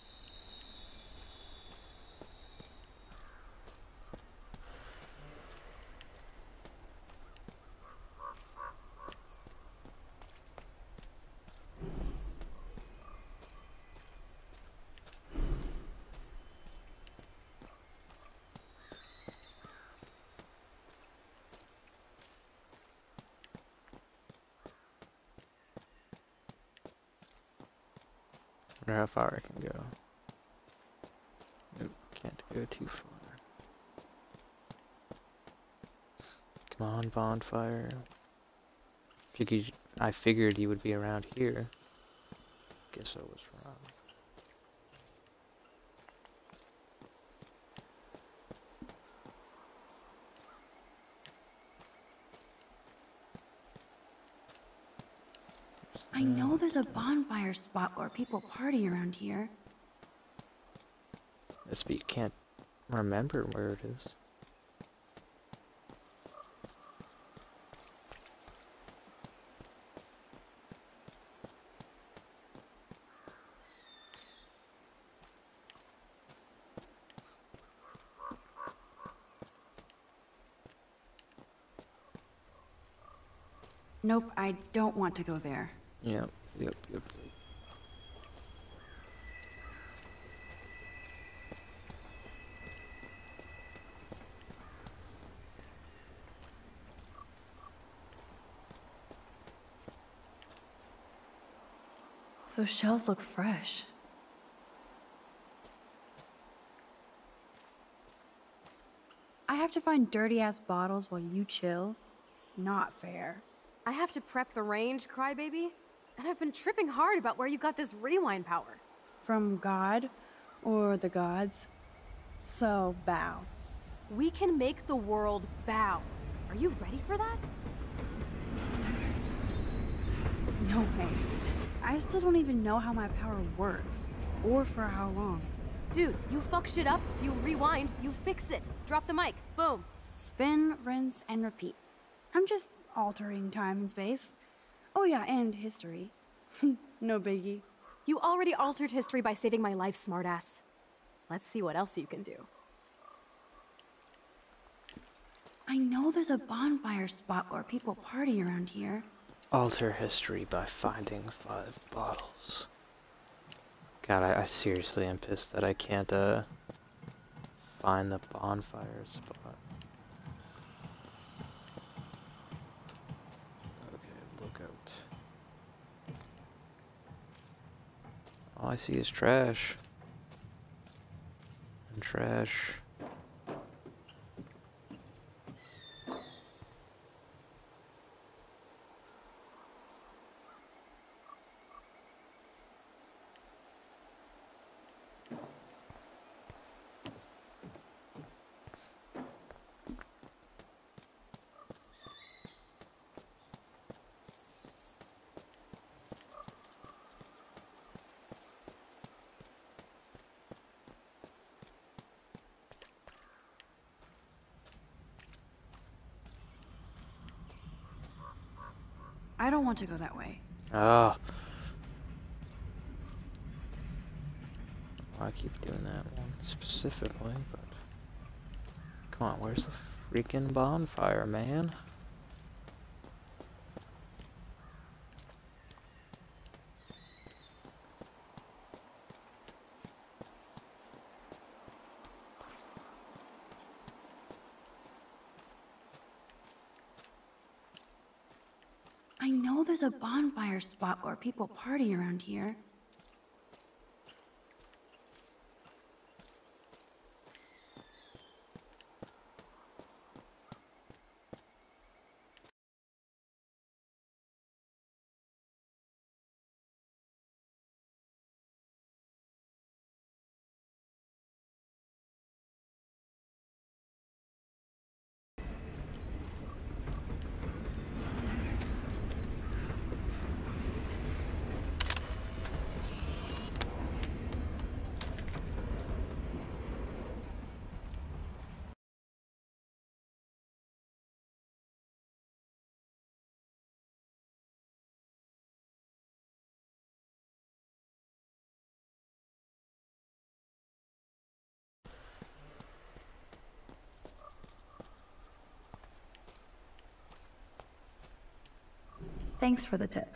I wonder how far I can go. Nope, can't go too far. Come on, bonfire. Figured, I figured you would be around here. Guess I was wrong. I know there's a bonfire spot where people party around here. Yes, but you can't remember where it is. Nope, I don't want to go there. Yep, yep, yep, yep. Those shells look fresh. I have to find dirty-ass bottles while you chill? Not fair. I have to prep the range, crybaby. And I've been tripping hard about where you got this rewind power. From God? Or the gods? So, bow. We can make the world bow. Are you ready for that? No way. I still don't even know how my power works. Or for how long. Dude, you fuck shit up, you rewind, you fix it. Drop the mic, boom. Spin, rinse, and repeat. I'm just altering time and space. Oh yeah, and history. No biggie. You already altered history by saving my life, smartass. Let's see what else you can do. I know there's a bonfire spot where people party around here. Alter history by finding five bottles. God, I, I seriously am pissed that I can't uh find the bonfire spot. Okay, look out. All I see is trash. And trash. I don't want to go that way. Ah. I keep doing that one specifically, but come on, where's the freaking bonfire, man? I know there's a bonfire spot where people party around here. Thanks for the tip.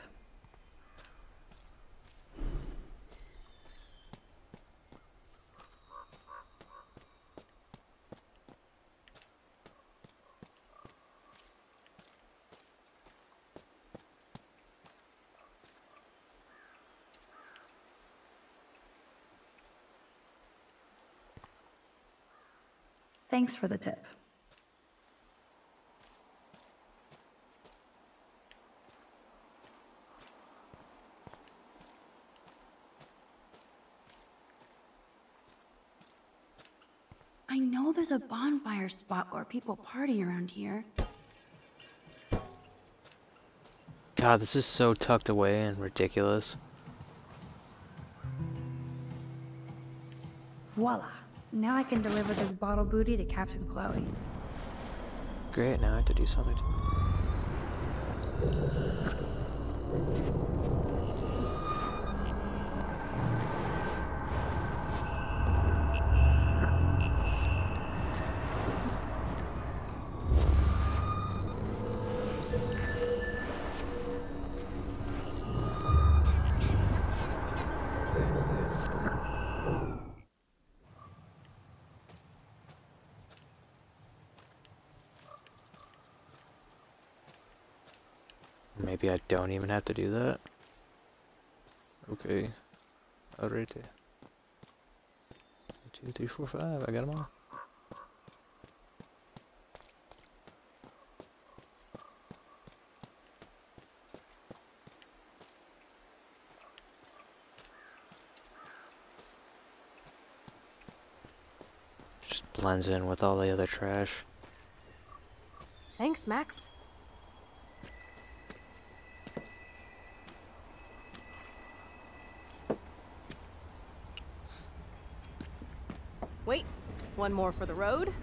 Thanks for the tip. I know there's a bonfire spot where people party around here. God, this is so tucked away and ridiculous. Voila! Now I can deliver this bottle booty to Captain Chloe. Great, now I have to do something to... Maybe I don't even have to do that. Okay. Alright. Two, three, four, five. I got them all. Just blends in with all the other trash. Thanks, Max. Wait, one more for the road.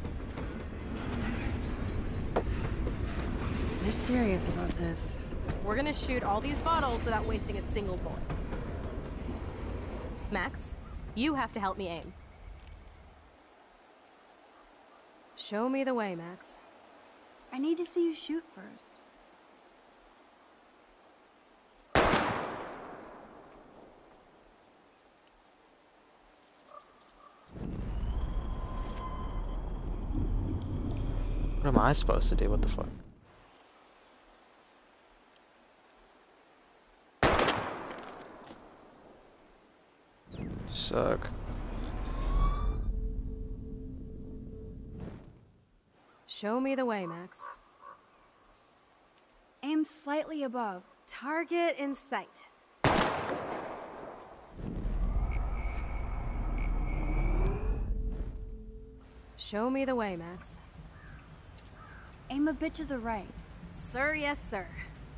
They're serious about this. We're gonna shoot all these bottles without wasting a single bullet. Max, you have to help me aim. Show me the way, Max. I need to see you shoot first. What am I supposed to do? What the fuck? Suck. Show me the way, Max. Aim slightly above. Target in sight. Show me the way, Max. Aim a bit to the right. Sir, yes, sir.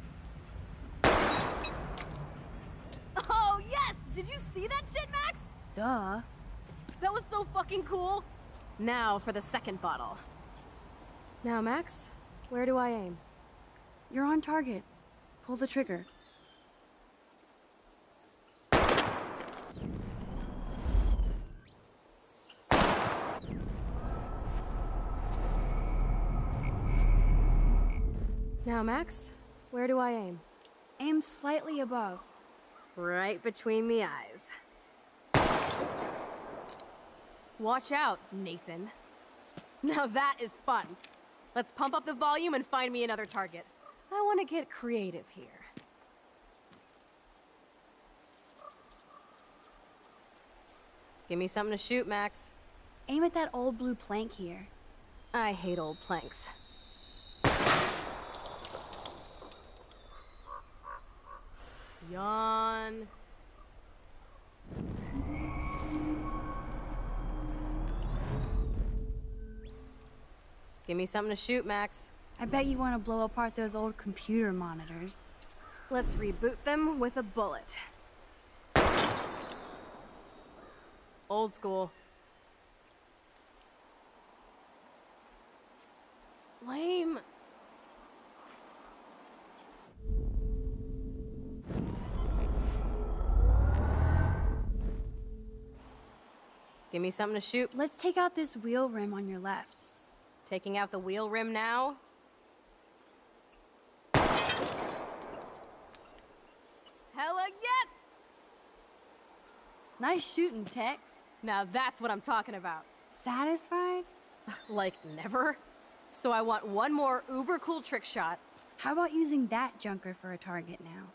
Oh, yes! Did you see that shit, Max? Duh. That was so fucking cool. Now for the second bottle. Now, Max, where do I aim? You're on target. Pull the trigger. Now, Max, where do I aim? Aim slightly above. Right between the eyes. Watch out, Nathan. Now that is fun. Let's pump up the volume and find me another target. I want to get creative here. Give me something to shoot, Max. Aim at that old blue plank here. I hate old planks. Yawn. Give me something to shoot, Max. I bet you want to blow apart those old computer monitors. Let's reboot them with a bullet. Old school. Lame. Give me something to shoot. Let's take out this wheel rim on your left. Taking out the wheel rim now? Hella yes! Nice shooting, Tex. Now that's what I'm talking about. Satisfied? Like never? So I want one more uber cool trick shot. How about using that junker for a target now?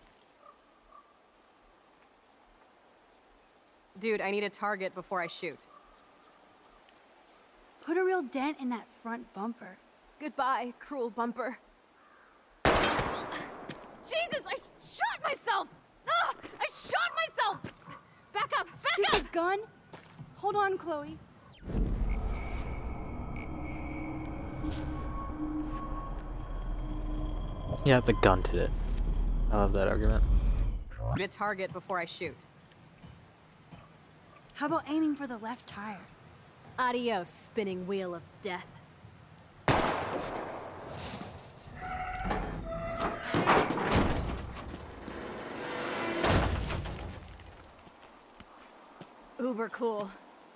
Dude, I need a target before I shoot. Put a real dent in that front bumper. Goodbye, cruel bumper. Jesus, I shot myself! Ugh, I shot myself! Back up, back Stupid up! gun! Hold on, Chloe. Yeah, the gun did it. I love that argument. Put a target before I shoot. How about aiming for the left tire? Adios, spinning wheel of death. Uber cool.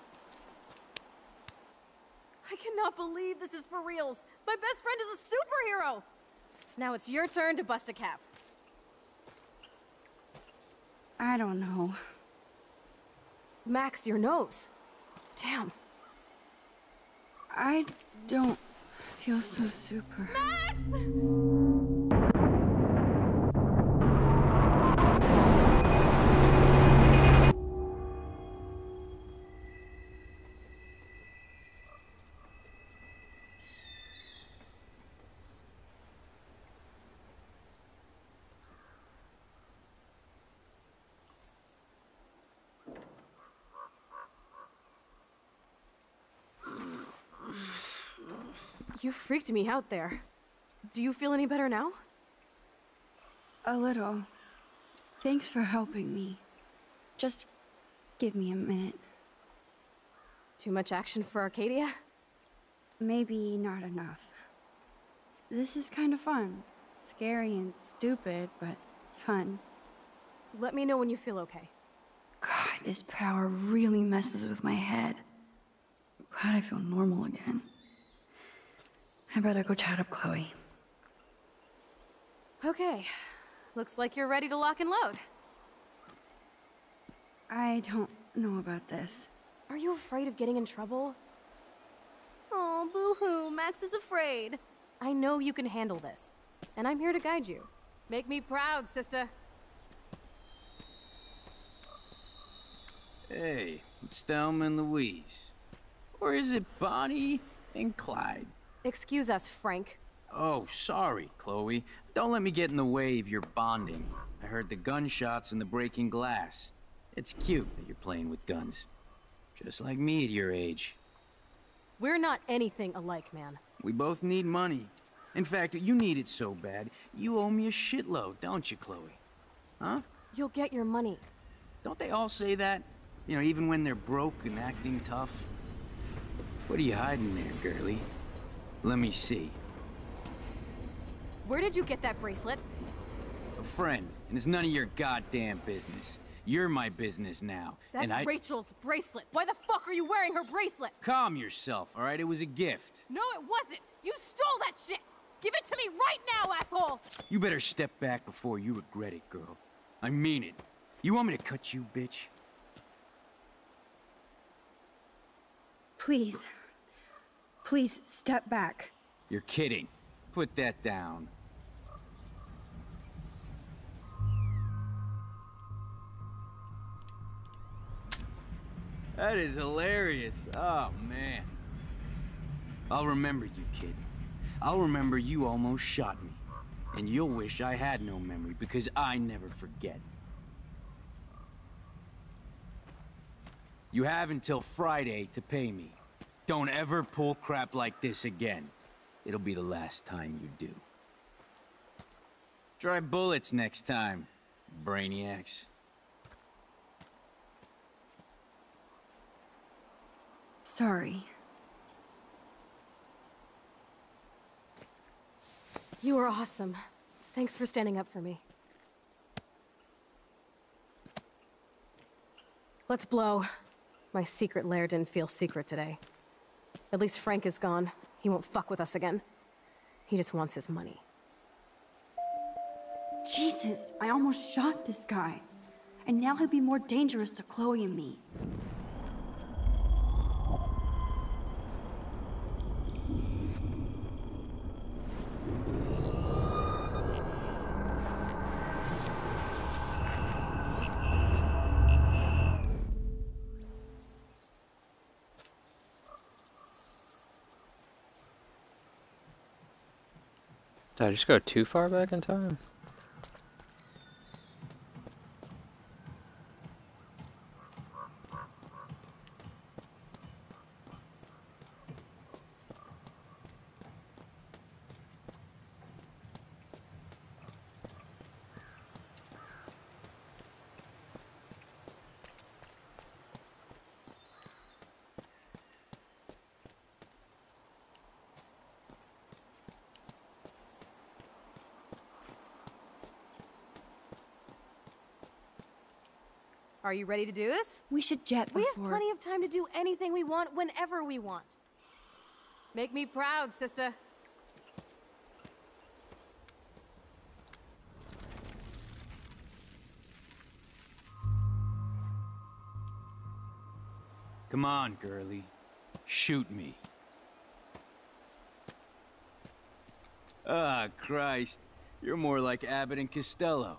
I cannot believe this is for reals. My best friend is a superhero. Now it's your turn to bust a cap. I don't know. Max, your nose. Damn. I don't feel so super. Max! You freaked me out there. Do you feel any better now? A little. Thanks for helping me. Just give me a minute. Too much action for Arcadia? Maybe not enough. This is kind of fun. Scary and stupid, but fun. Let me know when you feel okay. God, this power really messes with my head. I'm glad I feel normal again. I better go chat up Chloe. Okay. Looks like you're ready to lock and load. I don't know about this. Are you afraid of getting in trouble? Oh, boo-hoo, Max is afraid. I know you can handle this, and I'm here to guide you. Make me proud, sister. Hey, it's Thelma and Louise. Or is it Bonnie and Clyde? Excuse us, Frank. Oh, sorry, Chloe. Don't let me get in the way of your bonding. I heard the gunshots and the breaking glass. It's cute that you're playing with guns. Just like me at your age. We're not anything alike, man. We both need money. In fact, you need it so bad, you owe me a shitload, don't you, Chloe? Huh? You'll get your money. Don't they all say that? You know, even when they're broke and acting tough? What are you hiding there, girlie? Let me see. Where did you get that bracelet? A friend, and it's none of your goddamn business. You're my business now. That's and I... Rachel's bracelet. Why the fuck are you wearing her bracelet? Calm yourself, all right? It was a gift. No, it wasn't. You stole that shit. Give it to me right now, asshole. You better step back before you regret it, girl. I mean it. You want me to cut you, bitch? Please. Please step back. You're kidding. Put that down. That is hilarious. Oh, man. I'll remember you, kid. I'll remember you almost shot me. And you'll wish I had no memory, because I never forget. You have until Friday to pay me. Don't ever pull crap like this again. It'll be the last time you do. Try bullets next time, brainiacs. Sorry. You are awesome. Thanks for standing up for me. Let's blow. My secret lair didn't feel secret today. At least Frank is gone. He won't fuck with us again. He just wants his money. Jesus, I almost shot this guy. And now he'll be more dangerous to Chloe and me. Did I just go too far back in time? Are you ready to do this? We should jet before... We have plenty of time to do anything we want whenever we want. Make me proud, sister. Come on, girlie. Shoot me. Ah, Christ. You're more like Abbott and Costello.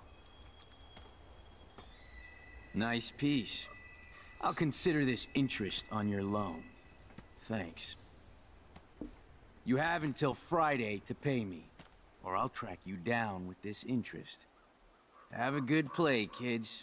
Nice piece. I'll consider this interest on your loan. Thanks. You have until Friday to pay me, or I'll track you down with this interest. Have a good play, kids.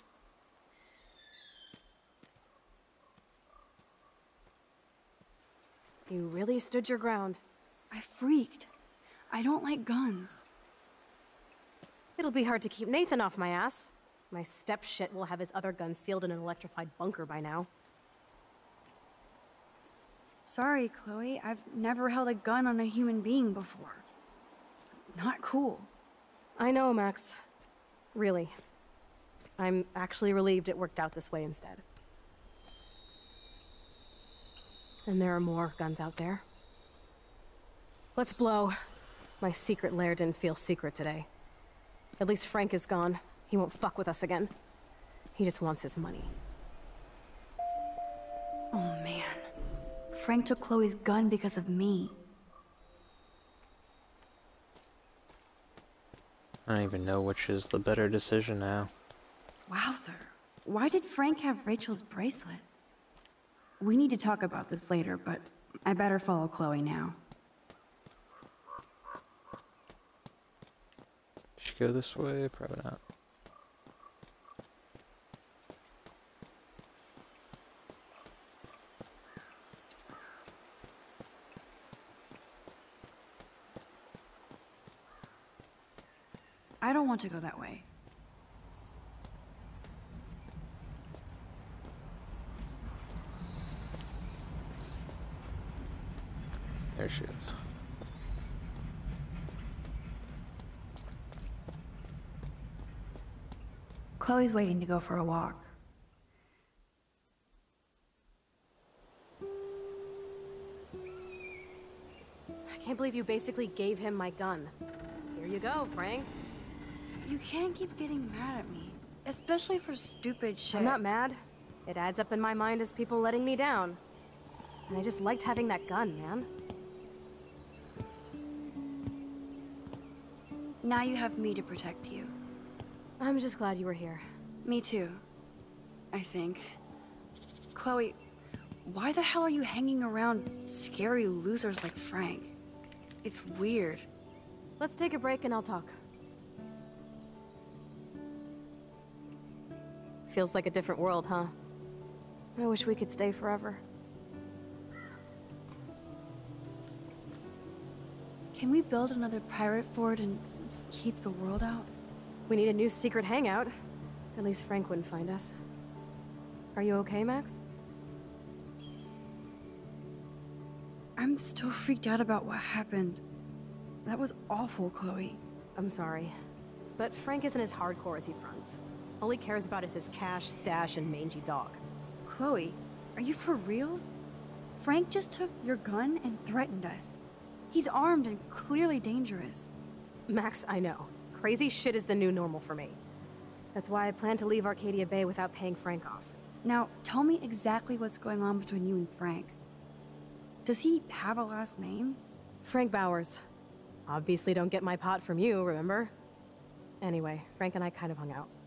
You really stood your ground. I freaked. I don't like guns. It'll be hard to keep Nathan off my ass. My step-shit will have his other gun sealed in an electrified bunker by now. Sorry, Chloe. I've never held a gun on a human being before. Not cool. I know, Max. Really. I'm actually relieved it worked out this way instead. And there are more guns out there. Let's blow. My secret lair didn't feel secret today. At least Frank is gone. He won't fuck with us again. He just wants his money. Oh man. Frank took Chloe's gun because of me. I don't even know which is the better decision now. Wowzer. Why did Frank have Rachel's bracelet? We need to talk about this later, but I better follow Chloe now. Should go this way? Probably not. I don't want to go that way. There she is. Chloe's waiting to go for a walk. I can't believe you basically gave him my gun. Here you go, Frank. You can't keep getting mad at me, especially for stupid shit. I'm not mad. It adds up in my mind as people letting me down. And I just liked having that gun, man. Now you have me to protect you. I'm just glad you were here. Me too, I think. Chloe, why the hell are you hanging around scary losers like Frank? It's weird. Let's take a break and I'll talk. Feels like a different world, huh? I wish we could stay forever. Can we build another pirate fort and keep the world out? We need a new secret hangout. At least Frank wouldn't find us. Are you okay, Max? I'm still freaked out about what happened. That was awful, Chloe. I'm sorry. But Frank isn't as hardcore as he fronts. All he cares about is his cash, stash, and mangy dog. Chloe, are you for reals? Frank just took your gun and threatened us. He's armed and clearly dangerous. Max, I know. Crazy shit is the new normal for me. That's why I plan to leave Arcadia Bay without paying Frank off. Now, tell me exactly what's going on between you and Frank. Does he have a last name? Frank Bowers. Obviously don't get my pot from you, remember? Anyway, Frank and I kind of hung out.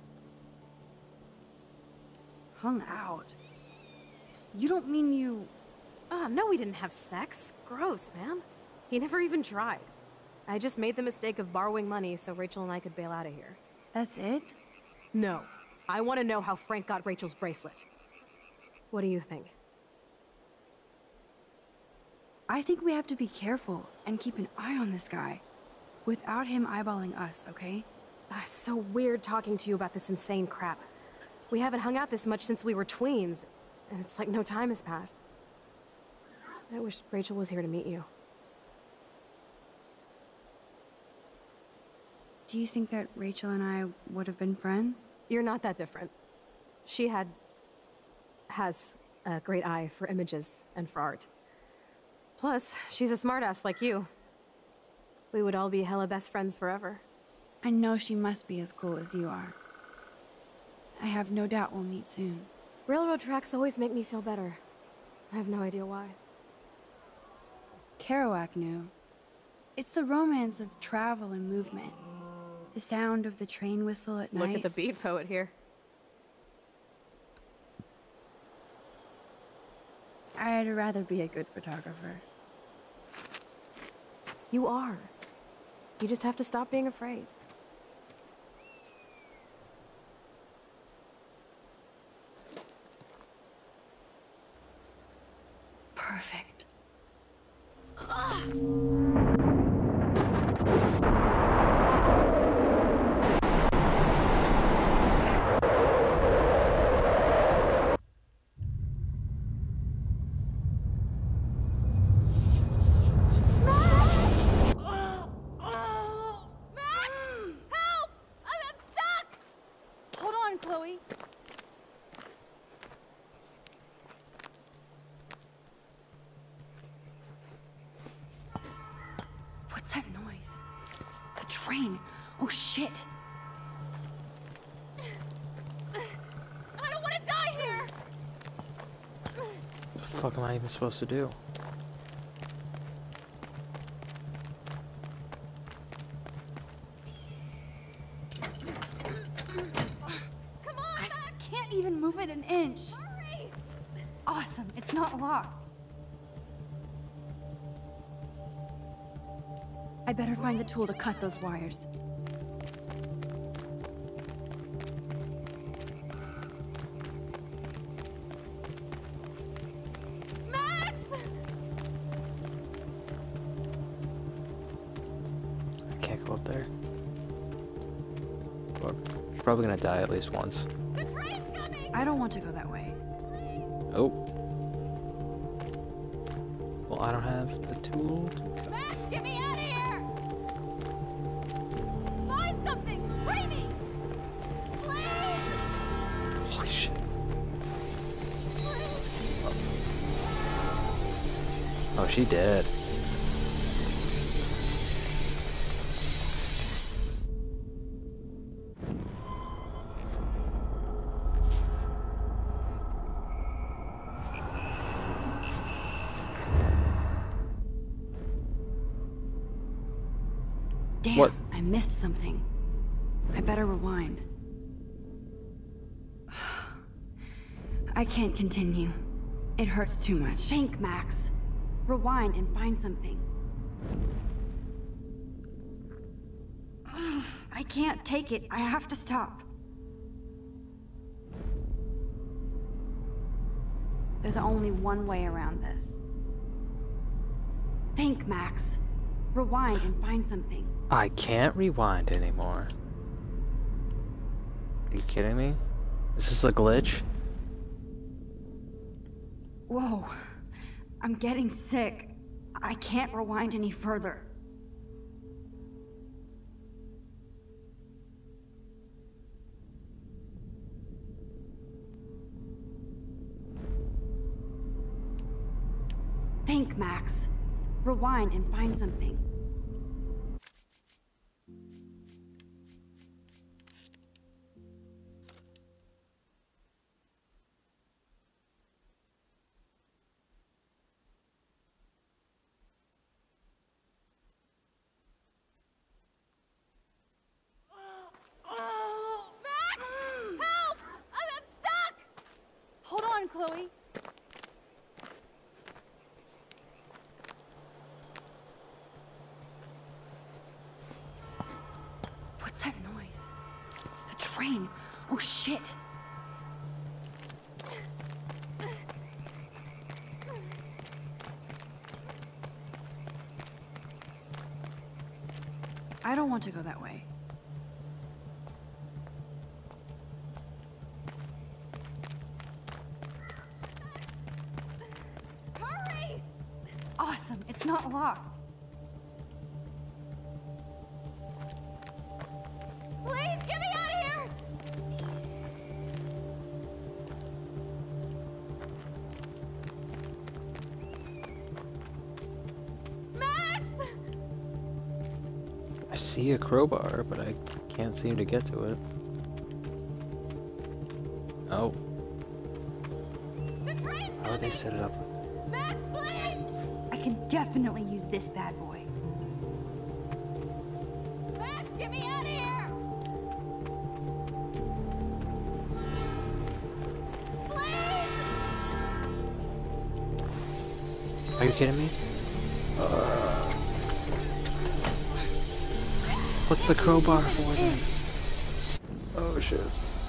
Hung out? You don't mean you... Ah, oh, no, we didn't have sex. Gross, man. He never even tried. I just made the mistake of borrowing money so Rachel and I could bail out of here. That's it? No. I want to know how Frank got Rachel's bracelet. What do you think? I think we have to be careful and keep an eye on this guy. Without him eyeballing us, okay? Ah, it's so weird talking to you about this insane crap. We haven't hung out this much since we were tweens, and it's like no time has passed. I wish Rachel was here to meet you. Do you think that Rachel and I would have been friends? You're not that different. She had... has a great eye for images and for art. Plus, she's a smartass like you. We would all be hella best friends forever. I know she must be as cool as you are. I have no doubt we'll meet soon. Railroad tracks always make me feel better. I have no idea why. Kerouac knew. It's the romance of travel and movement. The sound of the train whistle at night. Look at the beat poet here. I'd rather be a good photographer. You are. You just have to stop being afraid. Perfect. train. Oh shit. I don't want to die here. What the fuck am I even supposed to do? Come on, I can't even move it an inch. Hurry. Awesome, it's not locked. I better find the tool to cut those wires. Max! I can't go up there. Well, she's probably gonna die at least once. The train's coming! I don't want to go that way. Oh. Well, I don't have the tool to... Max, get me out of here! Find something! Free me! Please! Holy shit. Oh, she dead. Damn, What? I missed something. I better rewind. I can't continue. It hurts too much. Think, Max. Rewind and find something. I can't take it. I have to stop. There's only one way around this. Think, Max. Rewind and find something. I can't rewind anymore. Are you kidding me? Is this a glitch? Whoa. I'm getting sick. I can't rewind any further. Think, Max. Rewind and find something. Max! Help! I'm, I'm stuck! Hold on, Chloe. What's that noise? The train. Oh shit. I don't want to go that way. Hurry! Awesome, it's not locked. Please, get me out of here! Max! I see a crowbar, but I can't seem to get to it. Oh. The train's How would they set it up? Max, please! I can definitely use this bad boy. Max, get me out of here! Please! Are you kidding me? Uh, what's the crowbar for then? Oh shit.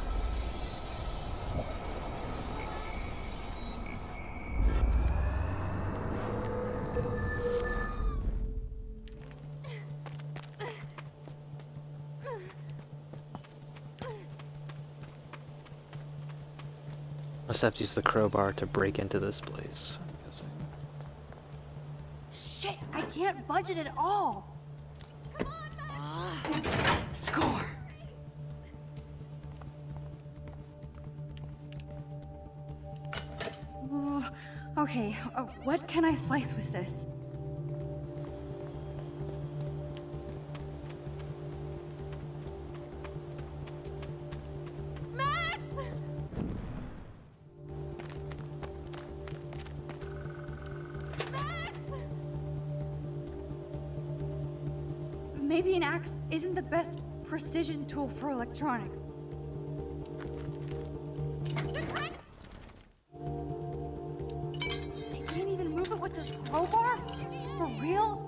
Must have to use the crowbar to break into this place, I'm guessing. Shit, I can't budget at all. Come on, Max! Score. Ooh, okay, uh, what can I slice with this? maybe an axe isn't the best precision tool for electronics. I can't even move it with this crowbar? For real?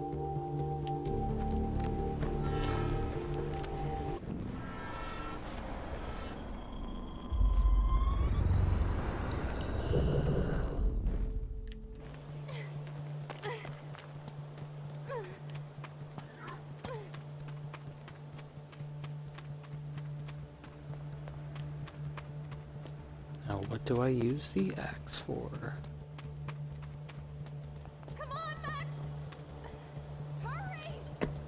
Now, what do I use the axe for? Come on, Max! Hurry!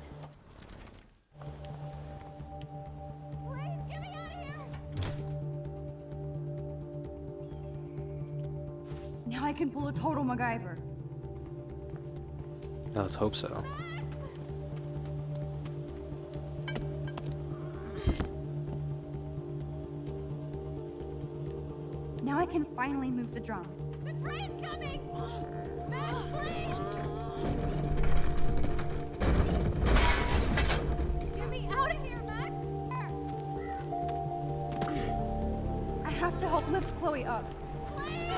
Please, get me out of here! Now I can pull a total MacGyver. Let's hope so. Now I can finally move the drum. The train's coming! Max, please! Get me out of here, Max! I have to help lift Chloe up. Please!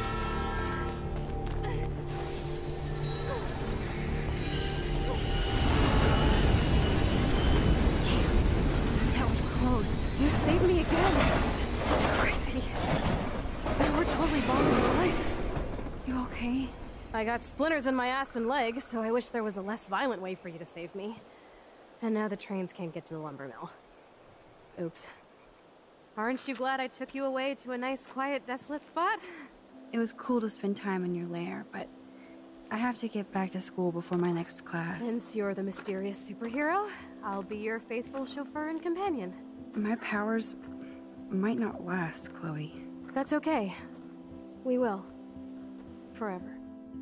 That was close. You saved me again. Crazy. They were totally bombing for life. You okay? I got splinters in my ass and legs, so I wish there was a less violent way for you to save me. And now the trains can't get to the lumber mill. Oops. Aren't you glad I took you away to a nice, quiet, desolate spot? It was cool to spend time in your lair, but I have to get back to school before my next class. Since you're the mysterious superhero, I'll be your faithful chauffeur and companion. My powers might not last, Chloe. That's okay. We will. Forever.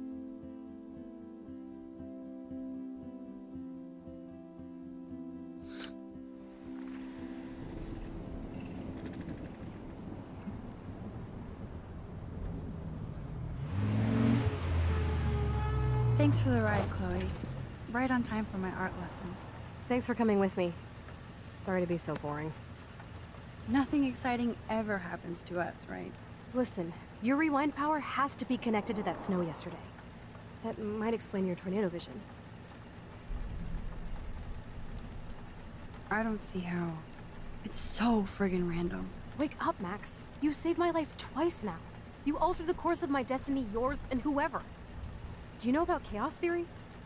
Thanks for the ride, Chloe. Right on time for my art lesson. Thanks for coming with me. Sorry to be so boring. Nothing exciting ever happens to us, right? Listen, your rewind power has to be connected to that snow yesterday. That might explain your tornado vision. I don't see how. It's so friggin' random. Wake up, Max. You saved my life twice now. You altered the course of my destiny, yours, and whoever. Do you know about chaos theory?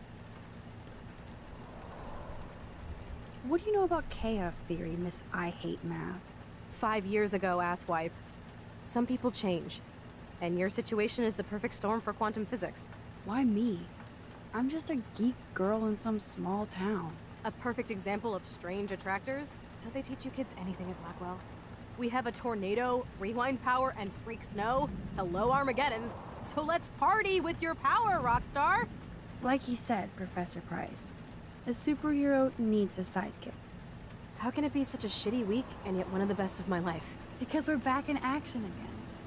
What do you know about chaos theory, Miss I Hate Math? Five years ago, asswipe. Some people change. And your situation is the perfect storm for quantum physics. Why me? I'm just a geek girl in some small town. A perfect example of strange attractors? Don't they teach you kids anything at Blackwell? We have a tornado, rewind power, and freak snow. Hello, Armageddon. So let's party with your power, Rockstar! Like you said, Professor Price, a superhero needs a sidekick. How can it be such a shitty week and yet one of the best of my life? Because we're back in action again.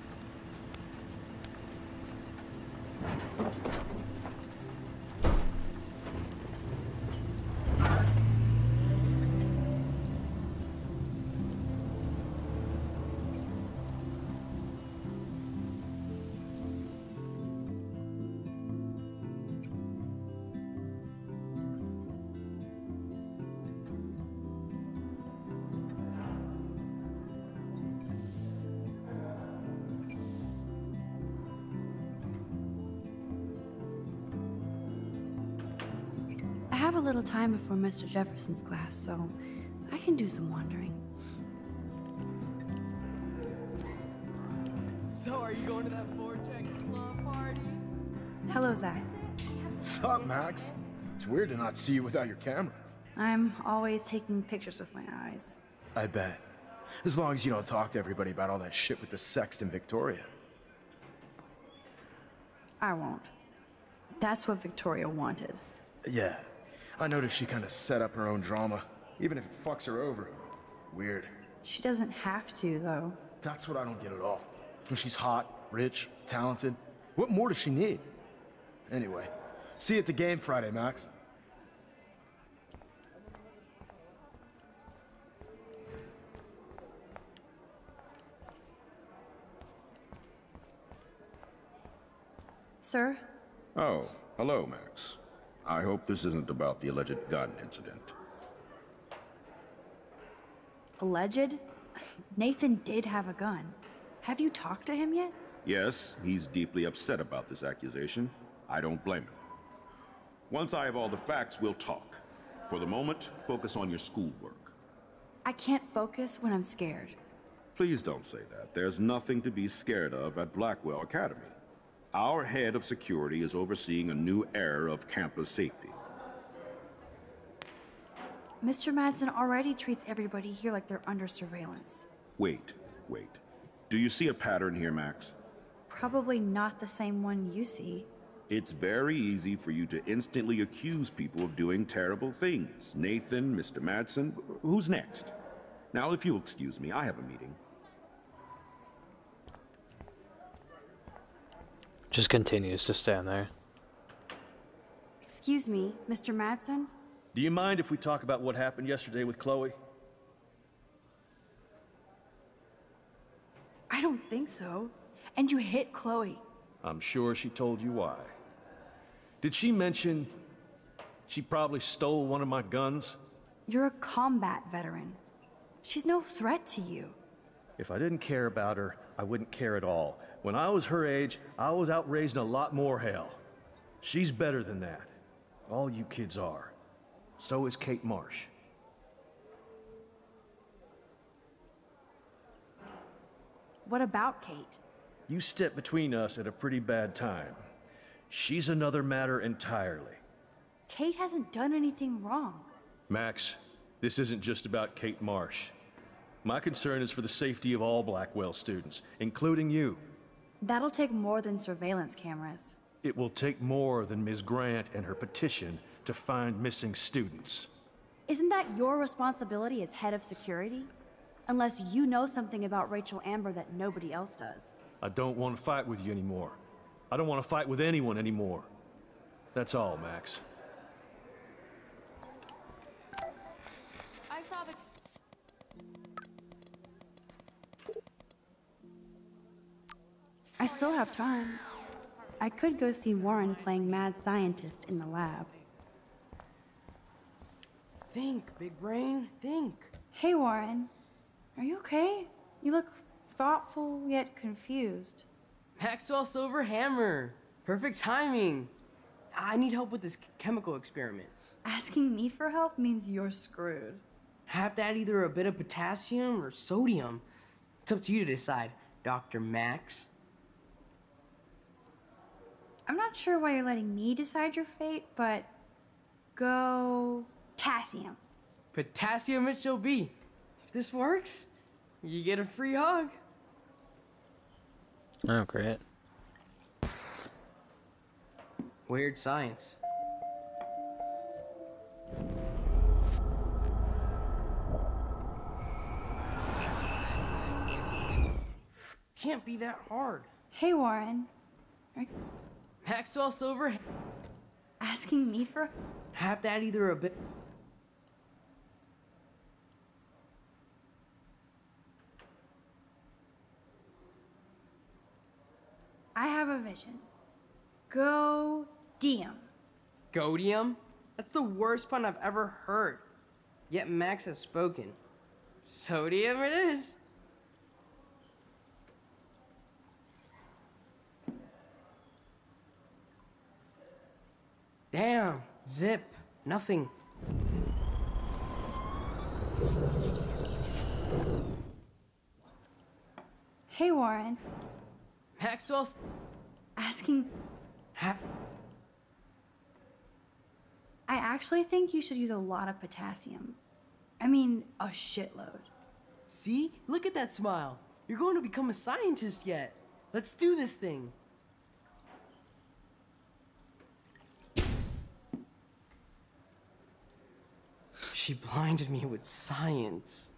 I have a little time before Mister Jefferson's class, so I can do some wandering. So are you going to that Vortex Club party? Hello, Zach. Sup, Max? It's weird to not see you without your camera. I'm always taking pictures with my eyes. I bet. As long as you don't talk to everybody about all that shit with the sext in Victoria. I won't. That's what Victoria wanted. Yeah. I noticed she kind of set up her own drama, even if it fucks her over. Weird. She doesn't have to, though. That's what I don't get at all. When she's hot, rich, talented, what more does she need? Anyway, see you at the game Friday, Max. sir. Oh, hello, Max. I hope this isn't about the alleged gun incident. Alleged? Nathan did have a gun. Have you talked to him yet? Yes, he's deeply upset about this accusation. I don't blame him. Once I have all the facts, we'll talk. For the moment, focus on your schoolwork. I can't focus when I'm scared. Please don't say that. There's nothing to be scared of at Blackwell Academy. Our head of security is overseeing a new era of campus safety. Mister Madsen already treats everybody here like they're under surveillance. Wait, wait. Do you see a pattern here, Max? Probably not the same one you see. It's very easy for you to instantly accuse people of doing terrible things. Nathan, Mister Madsen, who's next? Now, if you'll excuse me, I have a meeting. Just continues to stand there. Excuse me, Mister Madsen? Do you mind if we talk about what happened yesterday with Chloe? I don't think so. And you hit Chloe. I'm sure she told you why. Did she mention she probably stole one of my guns? You're a combat veteran. She's no threat to you. If I didn't care about her, I wouldn't care at all. When I was her age, I was out raising a lot more hell. She's better than that. All you kids are. So is Kate Marsh. What about Kate? You stepped between us at a pretty bad time. She's another matter entirely. Kate hasn't done anything wrong. Max, this isn't just about Kate Marsh. My concern is for the safety of all Blackwell students, including you. That'll take more than surveillance cameras. It will take more than Miz Grant and her petition to find missing students. Isn't that your responsibility as head of security? Unless you know something about Rachel Amber that nobody else does. I don't want to fight with you anymore. I don't want to fight with anyone anymore. That's all, Max. I saw the... I still have time. I could go see Warren playing mad scientist in the lab. Think, big brain, think. Hey, Warren. Are you okay? You look thoughtful yet confused. Maxwell Silver Hammer. Perfect timing. I need help with this chemical experiment. Asking me for help means you're screwed. Have to add either a bit of potassium or sodium. It's up to you to decide, Doctor Max. I'm not sure why you're letting me decide your fate, but go potassium. Potassium it shall be. If this works, you get a free hug. Oh, great. Weird science. Can't be that hard. Hey, Warren. Are Maxwell Silver. asking me for... Have to add either a bit... I have a vision. Go Diem. Godium? That's the worst pun I've ever heard. Yet Max has spoken. Sodium it is. Damn. Zip. Nothing. Hey, Warren. Maxwell's... Asking... Ha I actually think you should use a lot of potassium. I mean, a shitload. See? Look at that smile. You're going to become a scientist yet. Let's do this thing. She blinded me with science.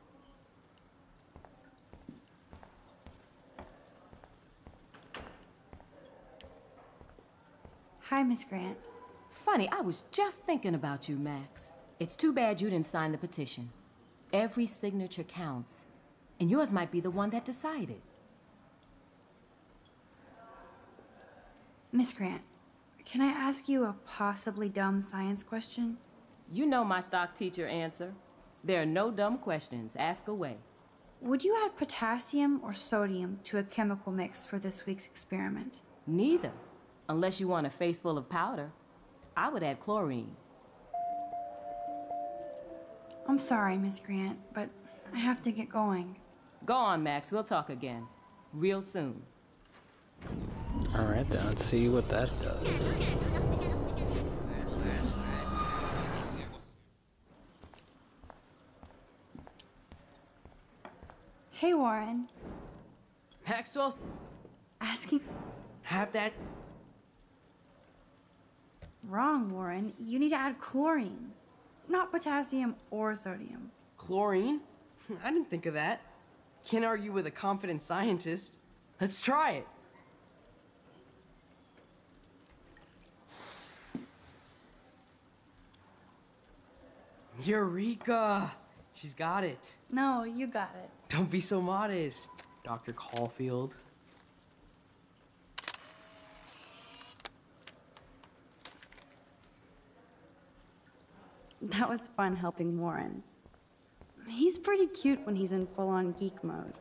Hi, Miss Grant. Funny, I was just thinking about you, Max. It's too bad you didn't sign the petition. Every signature counts, and yours might be the one that decided. Miss Grant, can I ask you a possibly dumb science question? You know my stock teacher answer. There are no dumb questions. Ask away. Would you add potassium or sodium to a chemical mix for this week's experiment? Neither. Unless you want a face full of powder. I would add chlorine. I'm sorry, Miss Grant, but I have to get going. Go on, Max. We'll talk again. Real soon. Alright then, let's see what that does. Hey, Warren. Maxwell's asking. Have that. Wrong, Warren. You need to add chlorine, not potassium or sodium. Chlorine? I didn't think of that. Can't argue with a confident scientist. Let's try it. Eureka! She's got it. No, you got it. Don't be so modest, Doctor Caulfield. That was fun helping Warren. He's pretty cute when he's in full-on geek mode.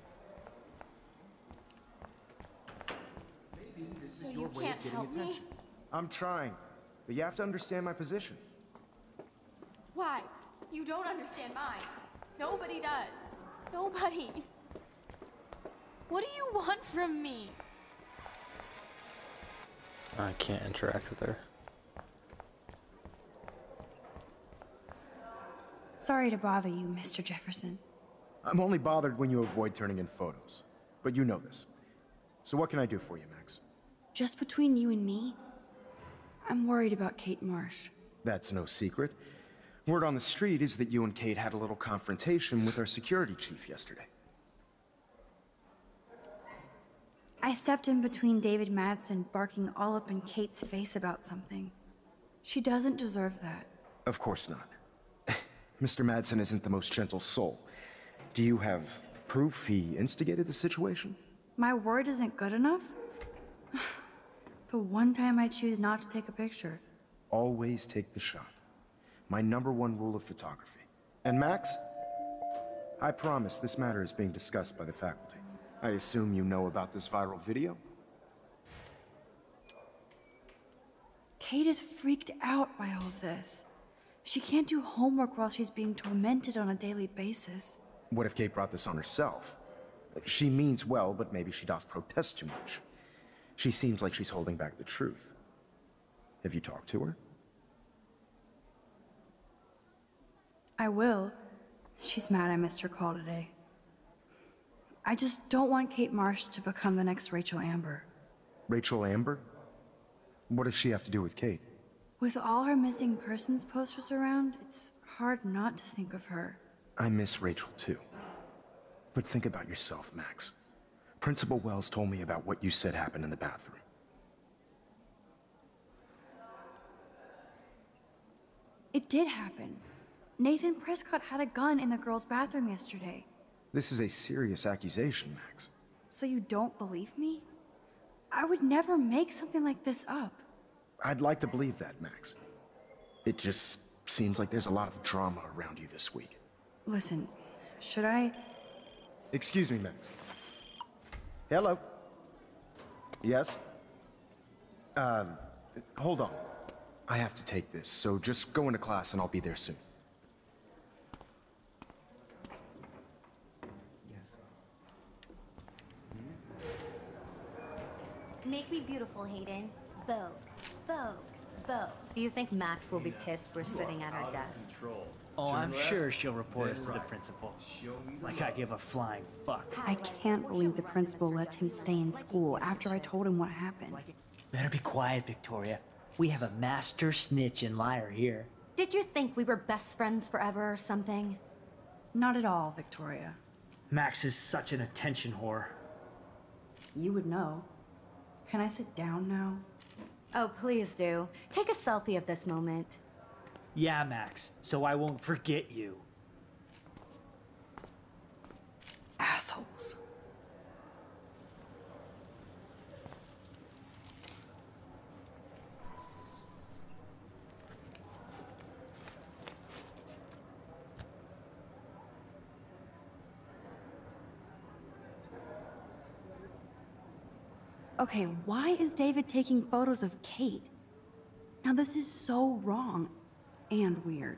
Maybe this So is you your way can't of getting help me? attention. I'm trying, but you have to understand my position. Why? You don't understand mine. Nobody does. Nobody. What do you want from me? I can't interact with her. Sorry to bother you, Mister Jefferson. I'm only bothered when you avoid turning in photos. But you know this. So what can I do for you, Max? Just between you and me, I'm worried about Kate Marsh. That's no secret. Word on the street is that you and Kate had a little confrontation with our security chief yesterday. I stepped in between David Madsen barking all up in Kate's face about something. She doesn't deserve that. Of course not. Mister Madsen isn't the most gentle soul. Do you have proof he instigated the situation? My word isn't good enough? The one time I choose not to take a picture. Always take the shot. My number one rule of photography. And Max, I promise this matter is being discussed by the faculty. I assume you know about this viral video? Kate is freaked out by all of this. She can't do homework while she's being tormented on a daily basis. What if Kate brought this on herself? She means well, but maybe she doth protest too much. She seems like she's holding back the truth. Have you talked to her? I will. She's mad I missed her call today. I just don't want Kate Marsh to become the next Rachel Amber. Rachel Amber? What does she have to do with Kate? With all her missing persons posters around, it's hard not to think of her. I miss Rachel too. But think about yourself, Max. Principal Wells told me about what you said happened in the bathroom. It did happen. Nathan Prescott had a gun in the girls' bathroom yesterday. This is a serious accusation, Max. So you don't believe me? I would never make something like this up. I'd like to believe that, Max. It just seems like there's a lot of drama around you this week. Listen, should I... Excuse me, Max. Hello? Yes? Um, hold on. I have to take this, so just go into class and I'll be there soon. Make me beautiful, Hayden. Vogue. Vogue. Vogue. Do you think Max will be pissed we're sitting at our desk? Oh, I'm sure she'll report us to the principal. Like I give a flying fuck. I can't believe the principal lets him stay in school after I told him what happened. Better be quiet, Victoria. We have a master snitch and liar here. Did you think we were best friends forever or something? Not at all, Victoria. Max is such an attention whore. You would know. Can I sit down now? Oh, please do. Take a selfie of this moment. Yeah, Max, so I won't forget you. Assholes. Okay, why is David taking photos of Kate? Now this is so wrong and weird.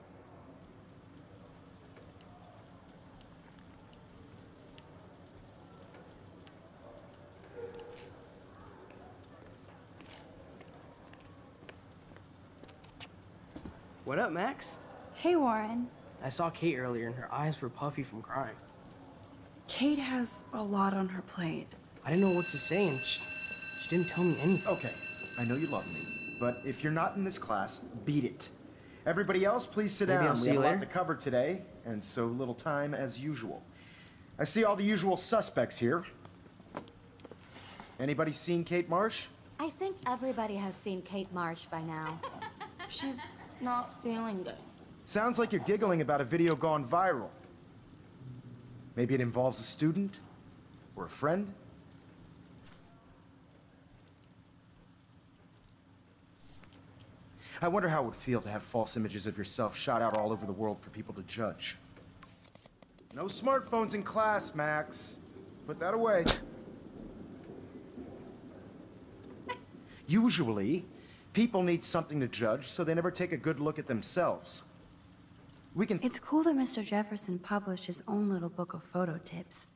What up, Max? Hey, Warren. I saw Kate earlier and her eyes were puffy from crying. Kate has a lot on her plate. I didn't know what to say and she, she didn't tell me anything. Okay, I know you love me, but if you're not in this class, beat it. Everybody else, please sit Maybe down. I'll We see have you a lot later. to cover today, and so little time as usual. I see all the usual suspects here. Anybody seen Kate Marsh? I think everybody has seen Kate Marsh by now. She's not feeling good. Sounds like you're giggling about a video gone viral. Maybe it involves a student? Or a friend? I wonder how it would feel to have false images of yourself shot out all over the world for people to judge. No smartphones in class, Max. Put that away. Usually, people need something to judge, so they never take a good look at themselves. We can... It's cool that Mister Jefferson published his own little book of photo tips.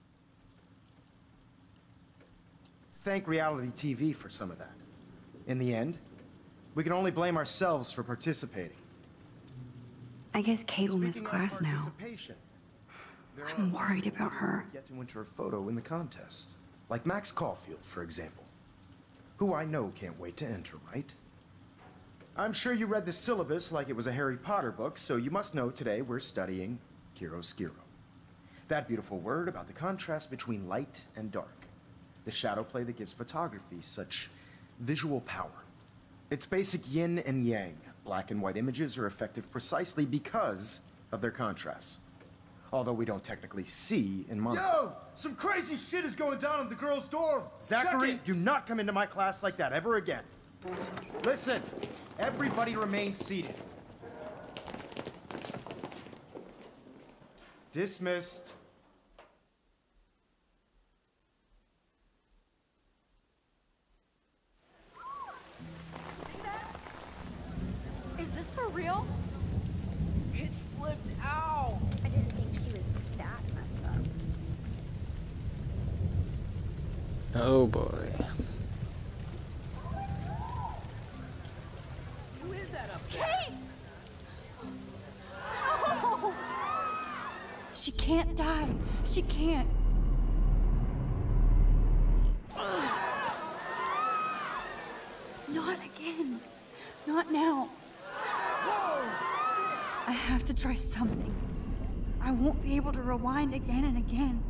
Thank reality T V for some of that. In the end, we can only blame ourselves for participating. I guess Kate will miss Speaking of class now. participation, there I'm are worried about her. Yet to enter a photo in the contest, like Max Caulfield, for example, who I know can't wait to enter, right? I'm sure you read the syllabus like it was a Harry Potter book, so you must know today we're studying chiaroscuro. That beautiful word about the contrast between light and dark. The shadow play that gives photography such visual power. It's basic yin and yang. Black and white images are effective precisely because of their contrasts. Although we don't technically see in mono. Yo! Some crazy shit is going down in the girls' dorm! Zachary, Check it. do not come into my class like that ever again. Listen, everybody remain seated. Dismissed. Is this for real? It flipped out! I didn't think she was that messed up. Oh boy. Who is that up there? Kate! Oh! She can't die. She can't. Not again. Not now. I have to try something. I won't be able to rewind again and again.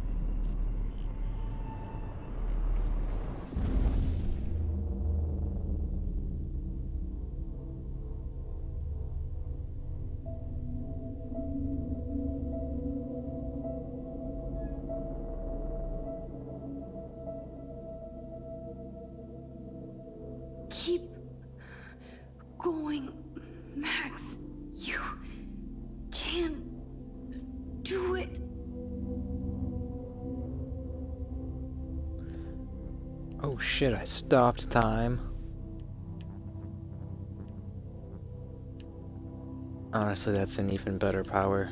Keep going, Max. You can do it. Oh shit, I stopped time. Honestly, that's an even better power.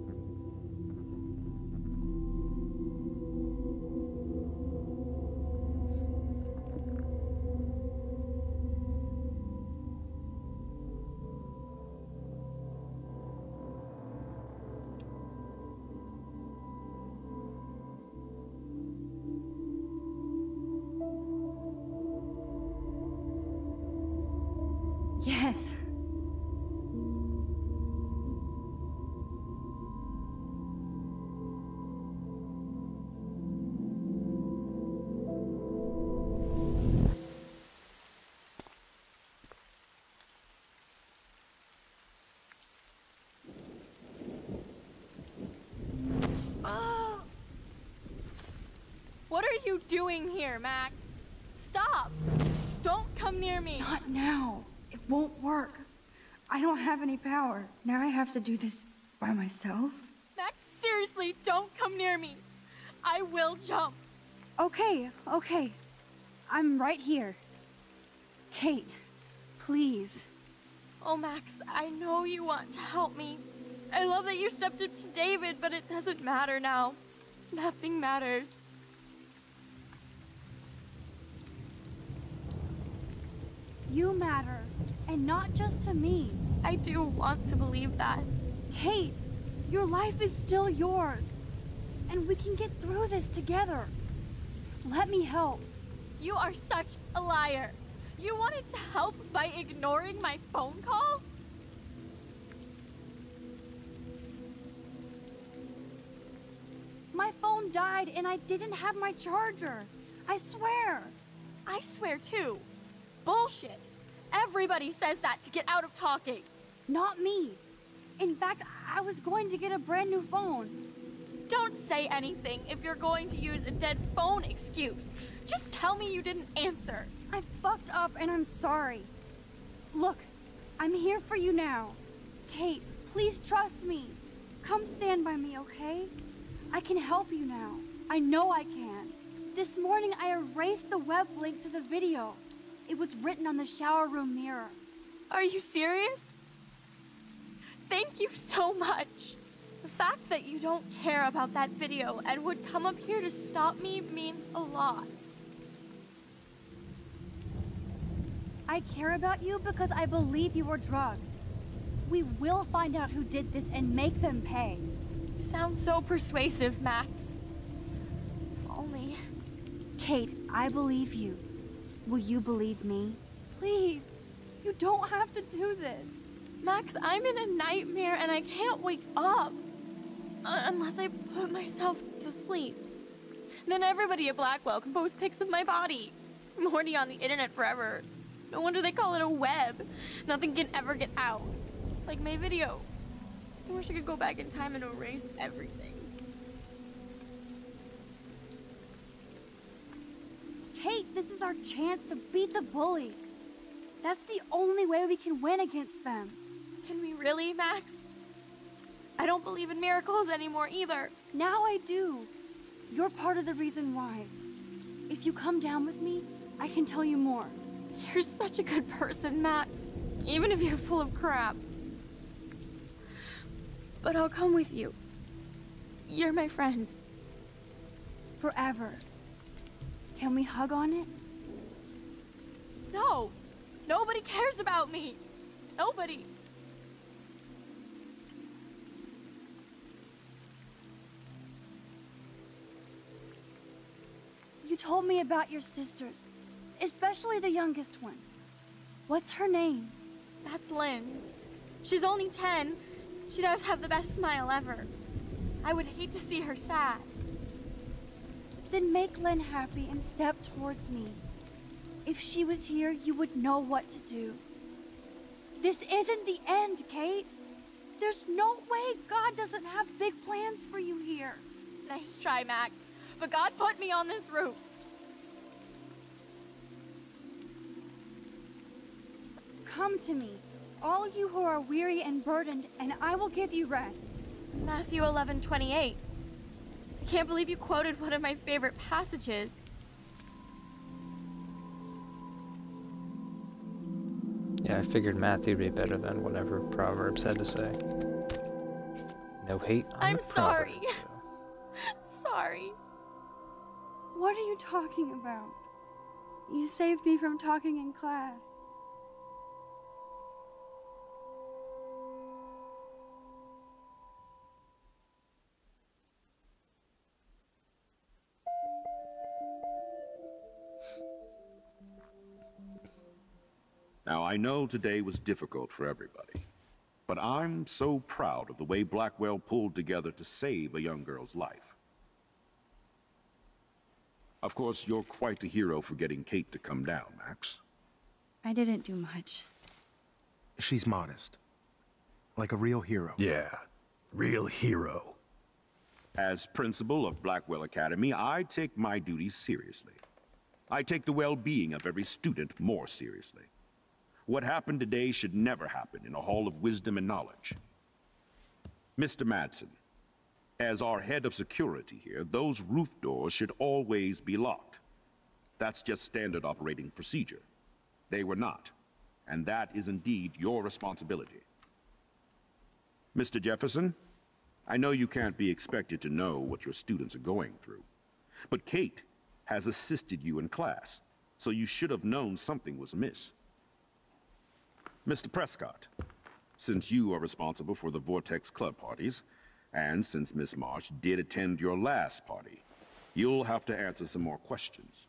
Yes. Oh! What are you doing here, Max? Stop! Don't come near me! Not now. It won't work. I don't have any power. Now I have to do this by myself. Max, seriously, don't come near me! I will jump! Okay, okay. I'm right here. Kate, please. Oh, Max, I know you want to help me. I love that you stepped up to David, but it doesn't matter now. Nothing matters. You matter, and not just to me. I do want to believe that. Kate, your life is still yours, and we can get through this together. Let me help. You are such a liar. You wanted to help by ignoring my phone call? My phone died and I didn't have my charger. I swear. I swear too. Bullshit. Everybody says that to get out of talking. Not me. In fact, I was going to get a brand new phone. Don't say anything if you're going to use a dead phone excuse. Just tell me you didn't answer. I fucked up and I'm sorry. Look, I'm here for you now. Kate, please trust me. Come stand by me, okay? I can help you now. I know I can. This morning I erased the web link to the video. It was written on the shower room mirror. Are you serious? Thank you so much. The fact that you don't care about that video and would come up here to stop me means a lot. I care about you because I believe you were drugged. We will find out who did this and make them pay. You sound so persuasive, Max. If only. Kate, I believe you. Will you believe me? Please, you don't have to do this. Max, I'm in a nightmare and I can't wake up. Uh, unless I put myself to sleep. Then everybody at Blackwell can post pics of my body. I'm already on the internet forever. No wonder they call it a web. Nothing can ever get out. Like my video. I wish I could go back in time and erase everything. Kate, this is our chance to beat the bullies. That's the only way we can win against them. Can we really, Max? I don't believe in miracles anymore either. Now I do. You're part of the reason why. If you come down with me, I can tell you more. You're such a good person, Max. Even if you're full of crap. But I'll come with you. You're my friend. Forever. Can we hug on it? No! Nobody cares about me! Nobody! You told me about your sisters, especially the youngest one. What's her name? That's Lynn. She's only ten. She does have the best smile ever. I would hate to see her sad. Then make Lynn happy and step towards me. If she was here, you would know what to do. This isn't the end, Kate. There's no way God doesn't have big plans for you here. Nice try, Max. But God put me on this route. Come to me, all you who are weary and burdened, and I will give you rest. Matthew eleven twenty-eight. I can't believe you quoted one of my favorite passages. Yeah, I figured Matthew would be better than whatever Proverbs had to say. No hate on I'm the sorry. Proverbs, Sorry. What are you talking about? You saved me from talking in class. Now, I know today was difficult for everybody, but I'm so proud of the way Blackwell pulled together to save a young girl's life. Of course, you're quite the hero for getting Kate to come down, Max. I didn't do much. She's modest. Like a real hero. Yeah, real hero. As principal of Blackwell Academy, I take my duties seriously. I take the well-being of every student more seriously. What happened today should never happen in a hall of wisdom and knowledge. Mister Madsen, as our head of security here, those roof doors should always be locked. That's just standard operating procedure. They were not, and that is indeed your responsibility. Mister Jefferson, I know you can't be expected to know what your students are going through, but Kate has assisted you in class, so you should have known something was amiss. Mister Prescott, since you are responsible for the Vortex Club parties, and since Miss Marsh did attend your last party, you'll have to answer some more questions.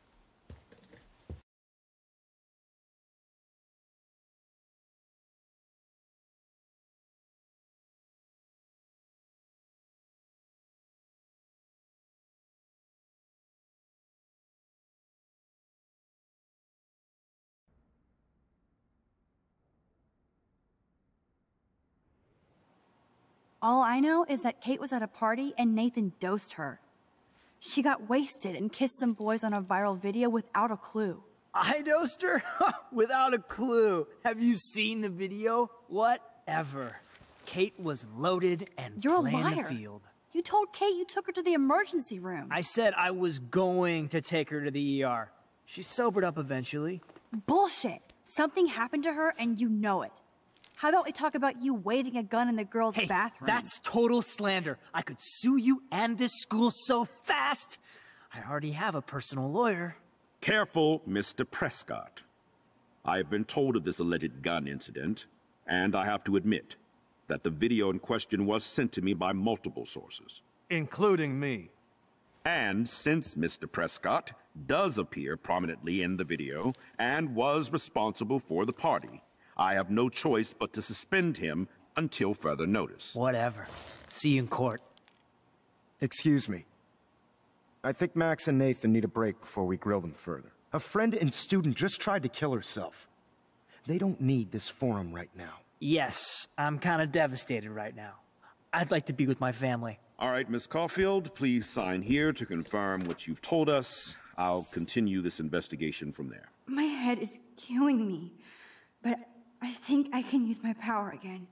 All I know is that Kate was at a party and Nathan dosed her. She got wasted and kissed some boys on a viral video without a clue. I dosed her? Without a clue. Have you seen the video? Whatever. Kate was loaded and You're a playing liar. the field. You told Kate you took her to the emergency room. I said I was going to take her to the E R. She sobered up eventually. Bullshit. Something happened to her and you know it. How about we talk about you waving a gun in the girls' hey, bathroom? That's total slander. I could sue you and this school so fast. I already have a personal lawyer. Careful, Mister Prescott. I have been told of this alleged gun incident, and I have to admit that the video in question was sent to me by multiple sources. Including me. And since Mister Prescott does appear prominently in the video and was responsible for the party, I have no choice but to suspend him until further notice. Whatever. See you in court. Excuse me. I think Max and Nathan need a break before we grill them further. A friend and student just tried to kill herself. They don't need this forum right now. Yes, I'm kind of devastated right now. I'd like to be with my family. All right, Miss Caulfield, please sign here to confirm what you've told us. I'll continue this investigation from there. My head is killing me, but I think I can use my power again.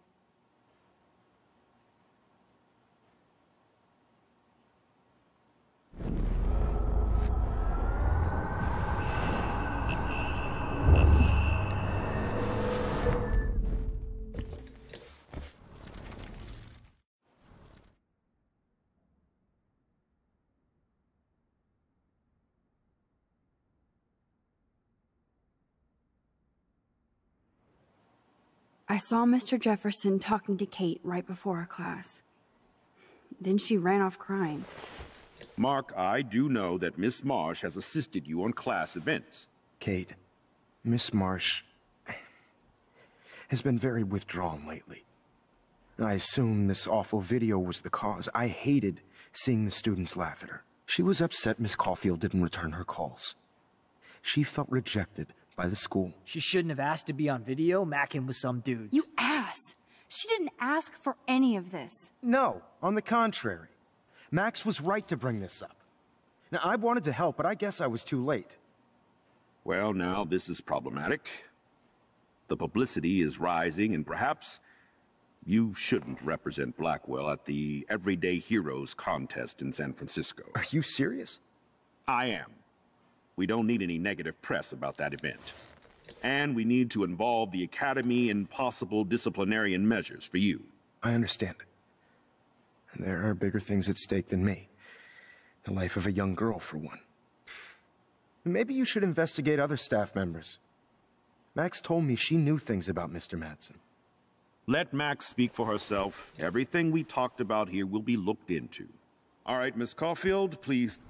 I saw Mister Jefferson talking to Kate right before our class. Then she ran off crying. Mark, I do know that Miss Marsh has assisted you on class events. Kate, Miss Marsh has been very withdrawn lately. I assume this awful video was the cause. I hated seeing the students laugh at her. She was upset Miss Caulfield didn't return her calls. She felt rejected by the school. She shouldn't have asked to be on video, macking with some dudes. You ass! She didn't ask for any of this. No, on the contrary. Max was right to bring this up. Now, I wanted to help, but I guess I was too late. Well, now, this is problematic. The publicity is rising, and perhaps you shouldn't represent Blackwell at the Everyday Heroes contest in San Francisco. Are you serious? I am. We don't need any negative press about that event. And we need to involve the Academy in possible disciplinarian measures for you. I understand. There are bigger things at stake than me. The life of a young girl, for one. Maybe you should investigate other staff members. Max told me she knew things about Mister Madsen. Let Max speak for herself. Everything we talked about here will be looked into. All right, Miss Caulfield, please.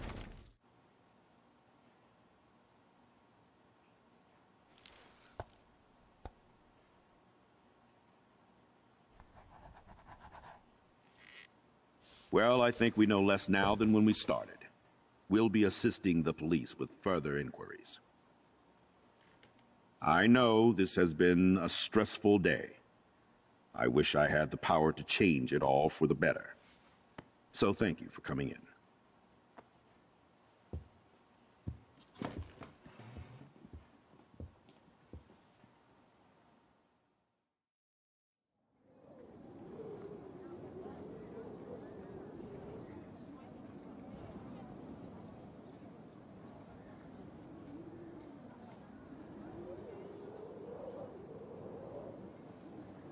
Well, I think we know less now than when we started. We'll be assisting the police with further inquiries. I know this has been a stressful day. I wish I had the power to change it all for the better. So thank you for coming in.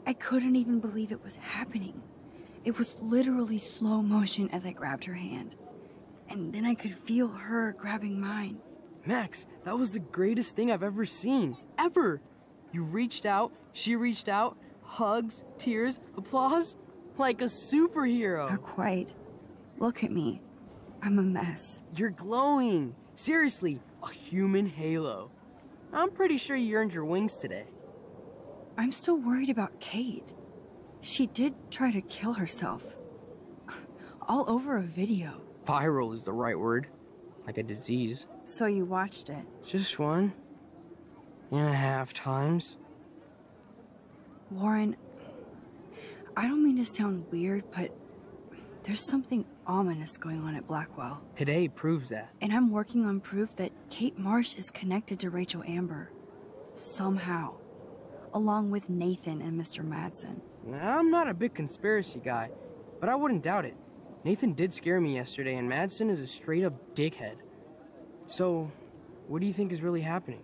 I couldn't even believe it was happening. It was literally slow motion as I grabbed her hand. And then I could feel her grabbing mine. Max, that was the greatest thing I've ever seen. Ever! You reached out, she reached out, hugs, tears, applause. Like a superhero. Not quite. Look at me. I'm a mess. You're glowing. Seriously, a human halo. I'm pretty sure you earned your wings today. I'm still worried about Kate. She did try to kill herself. All over a video. Viral is the right word. Like a disease. So you watched it? Just one and a half times. Warren, I don't mean to sound weird, but there's something ominous going on at Blackwell. Today proves that. And I'm working on proof that Kate Marsh is connected to Rachel Amber. Somehow. Along with Nathan and Mister Madsen. I'm not a big conspiracy guy, but I wouldn't doubt it. Nathan did scare me yesterday, and Madsen is a straight-up dickhead. So, what do you think is really happening?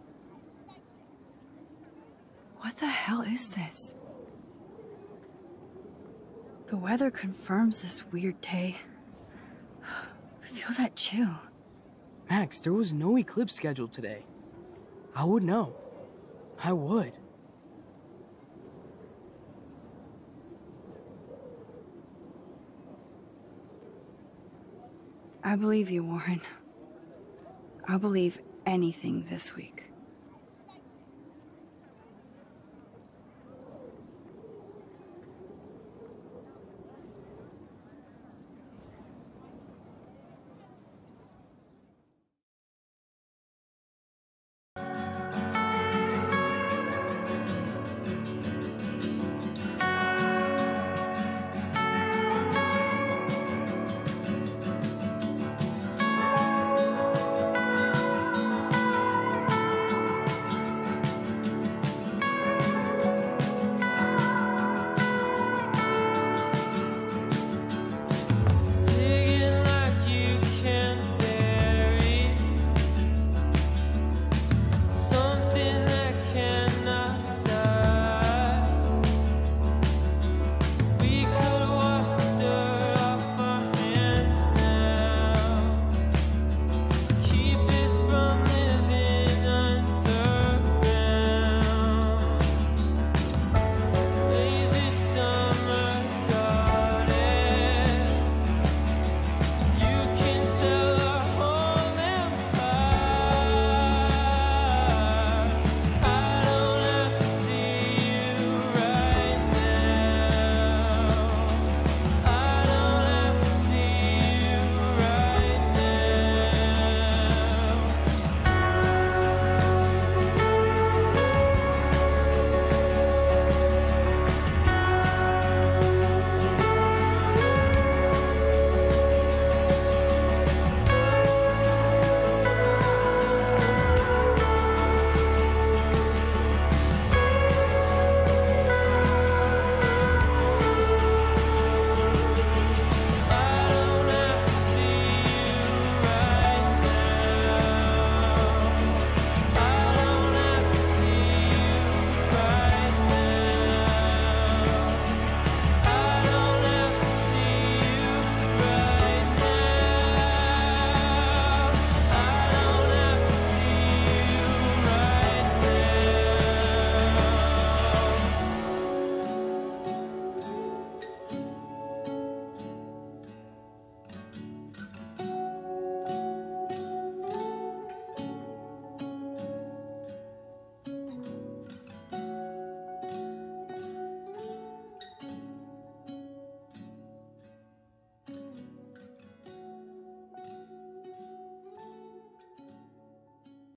What the hell is this? The weather confirms this weird day. Feel that chill. Max, there was no eclipse scheduled today. I would know. I would. I believe you, Warren. I'll believe anything this week.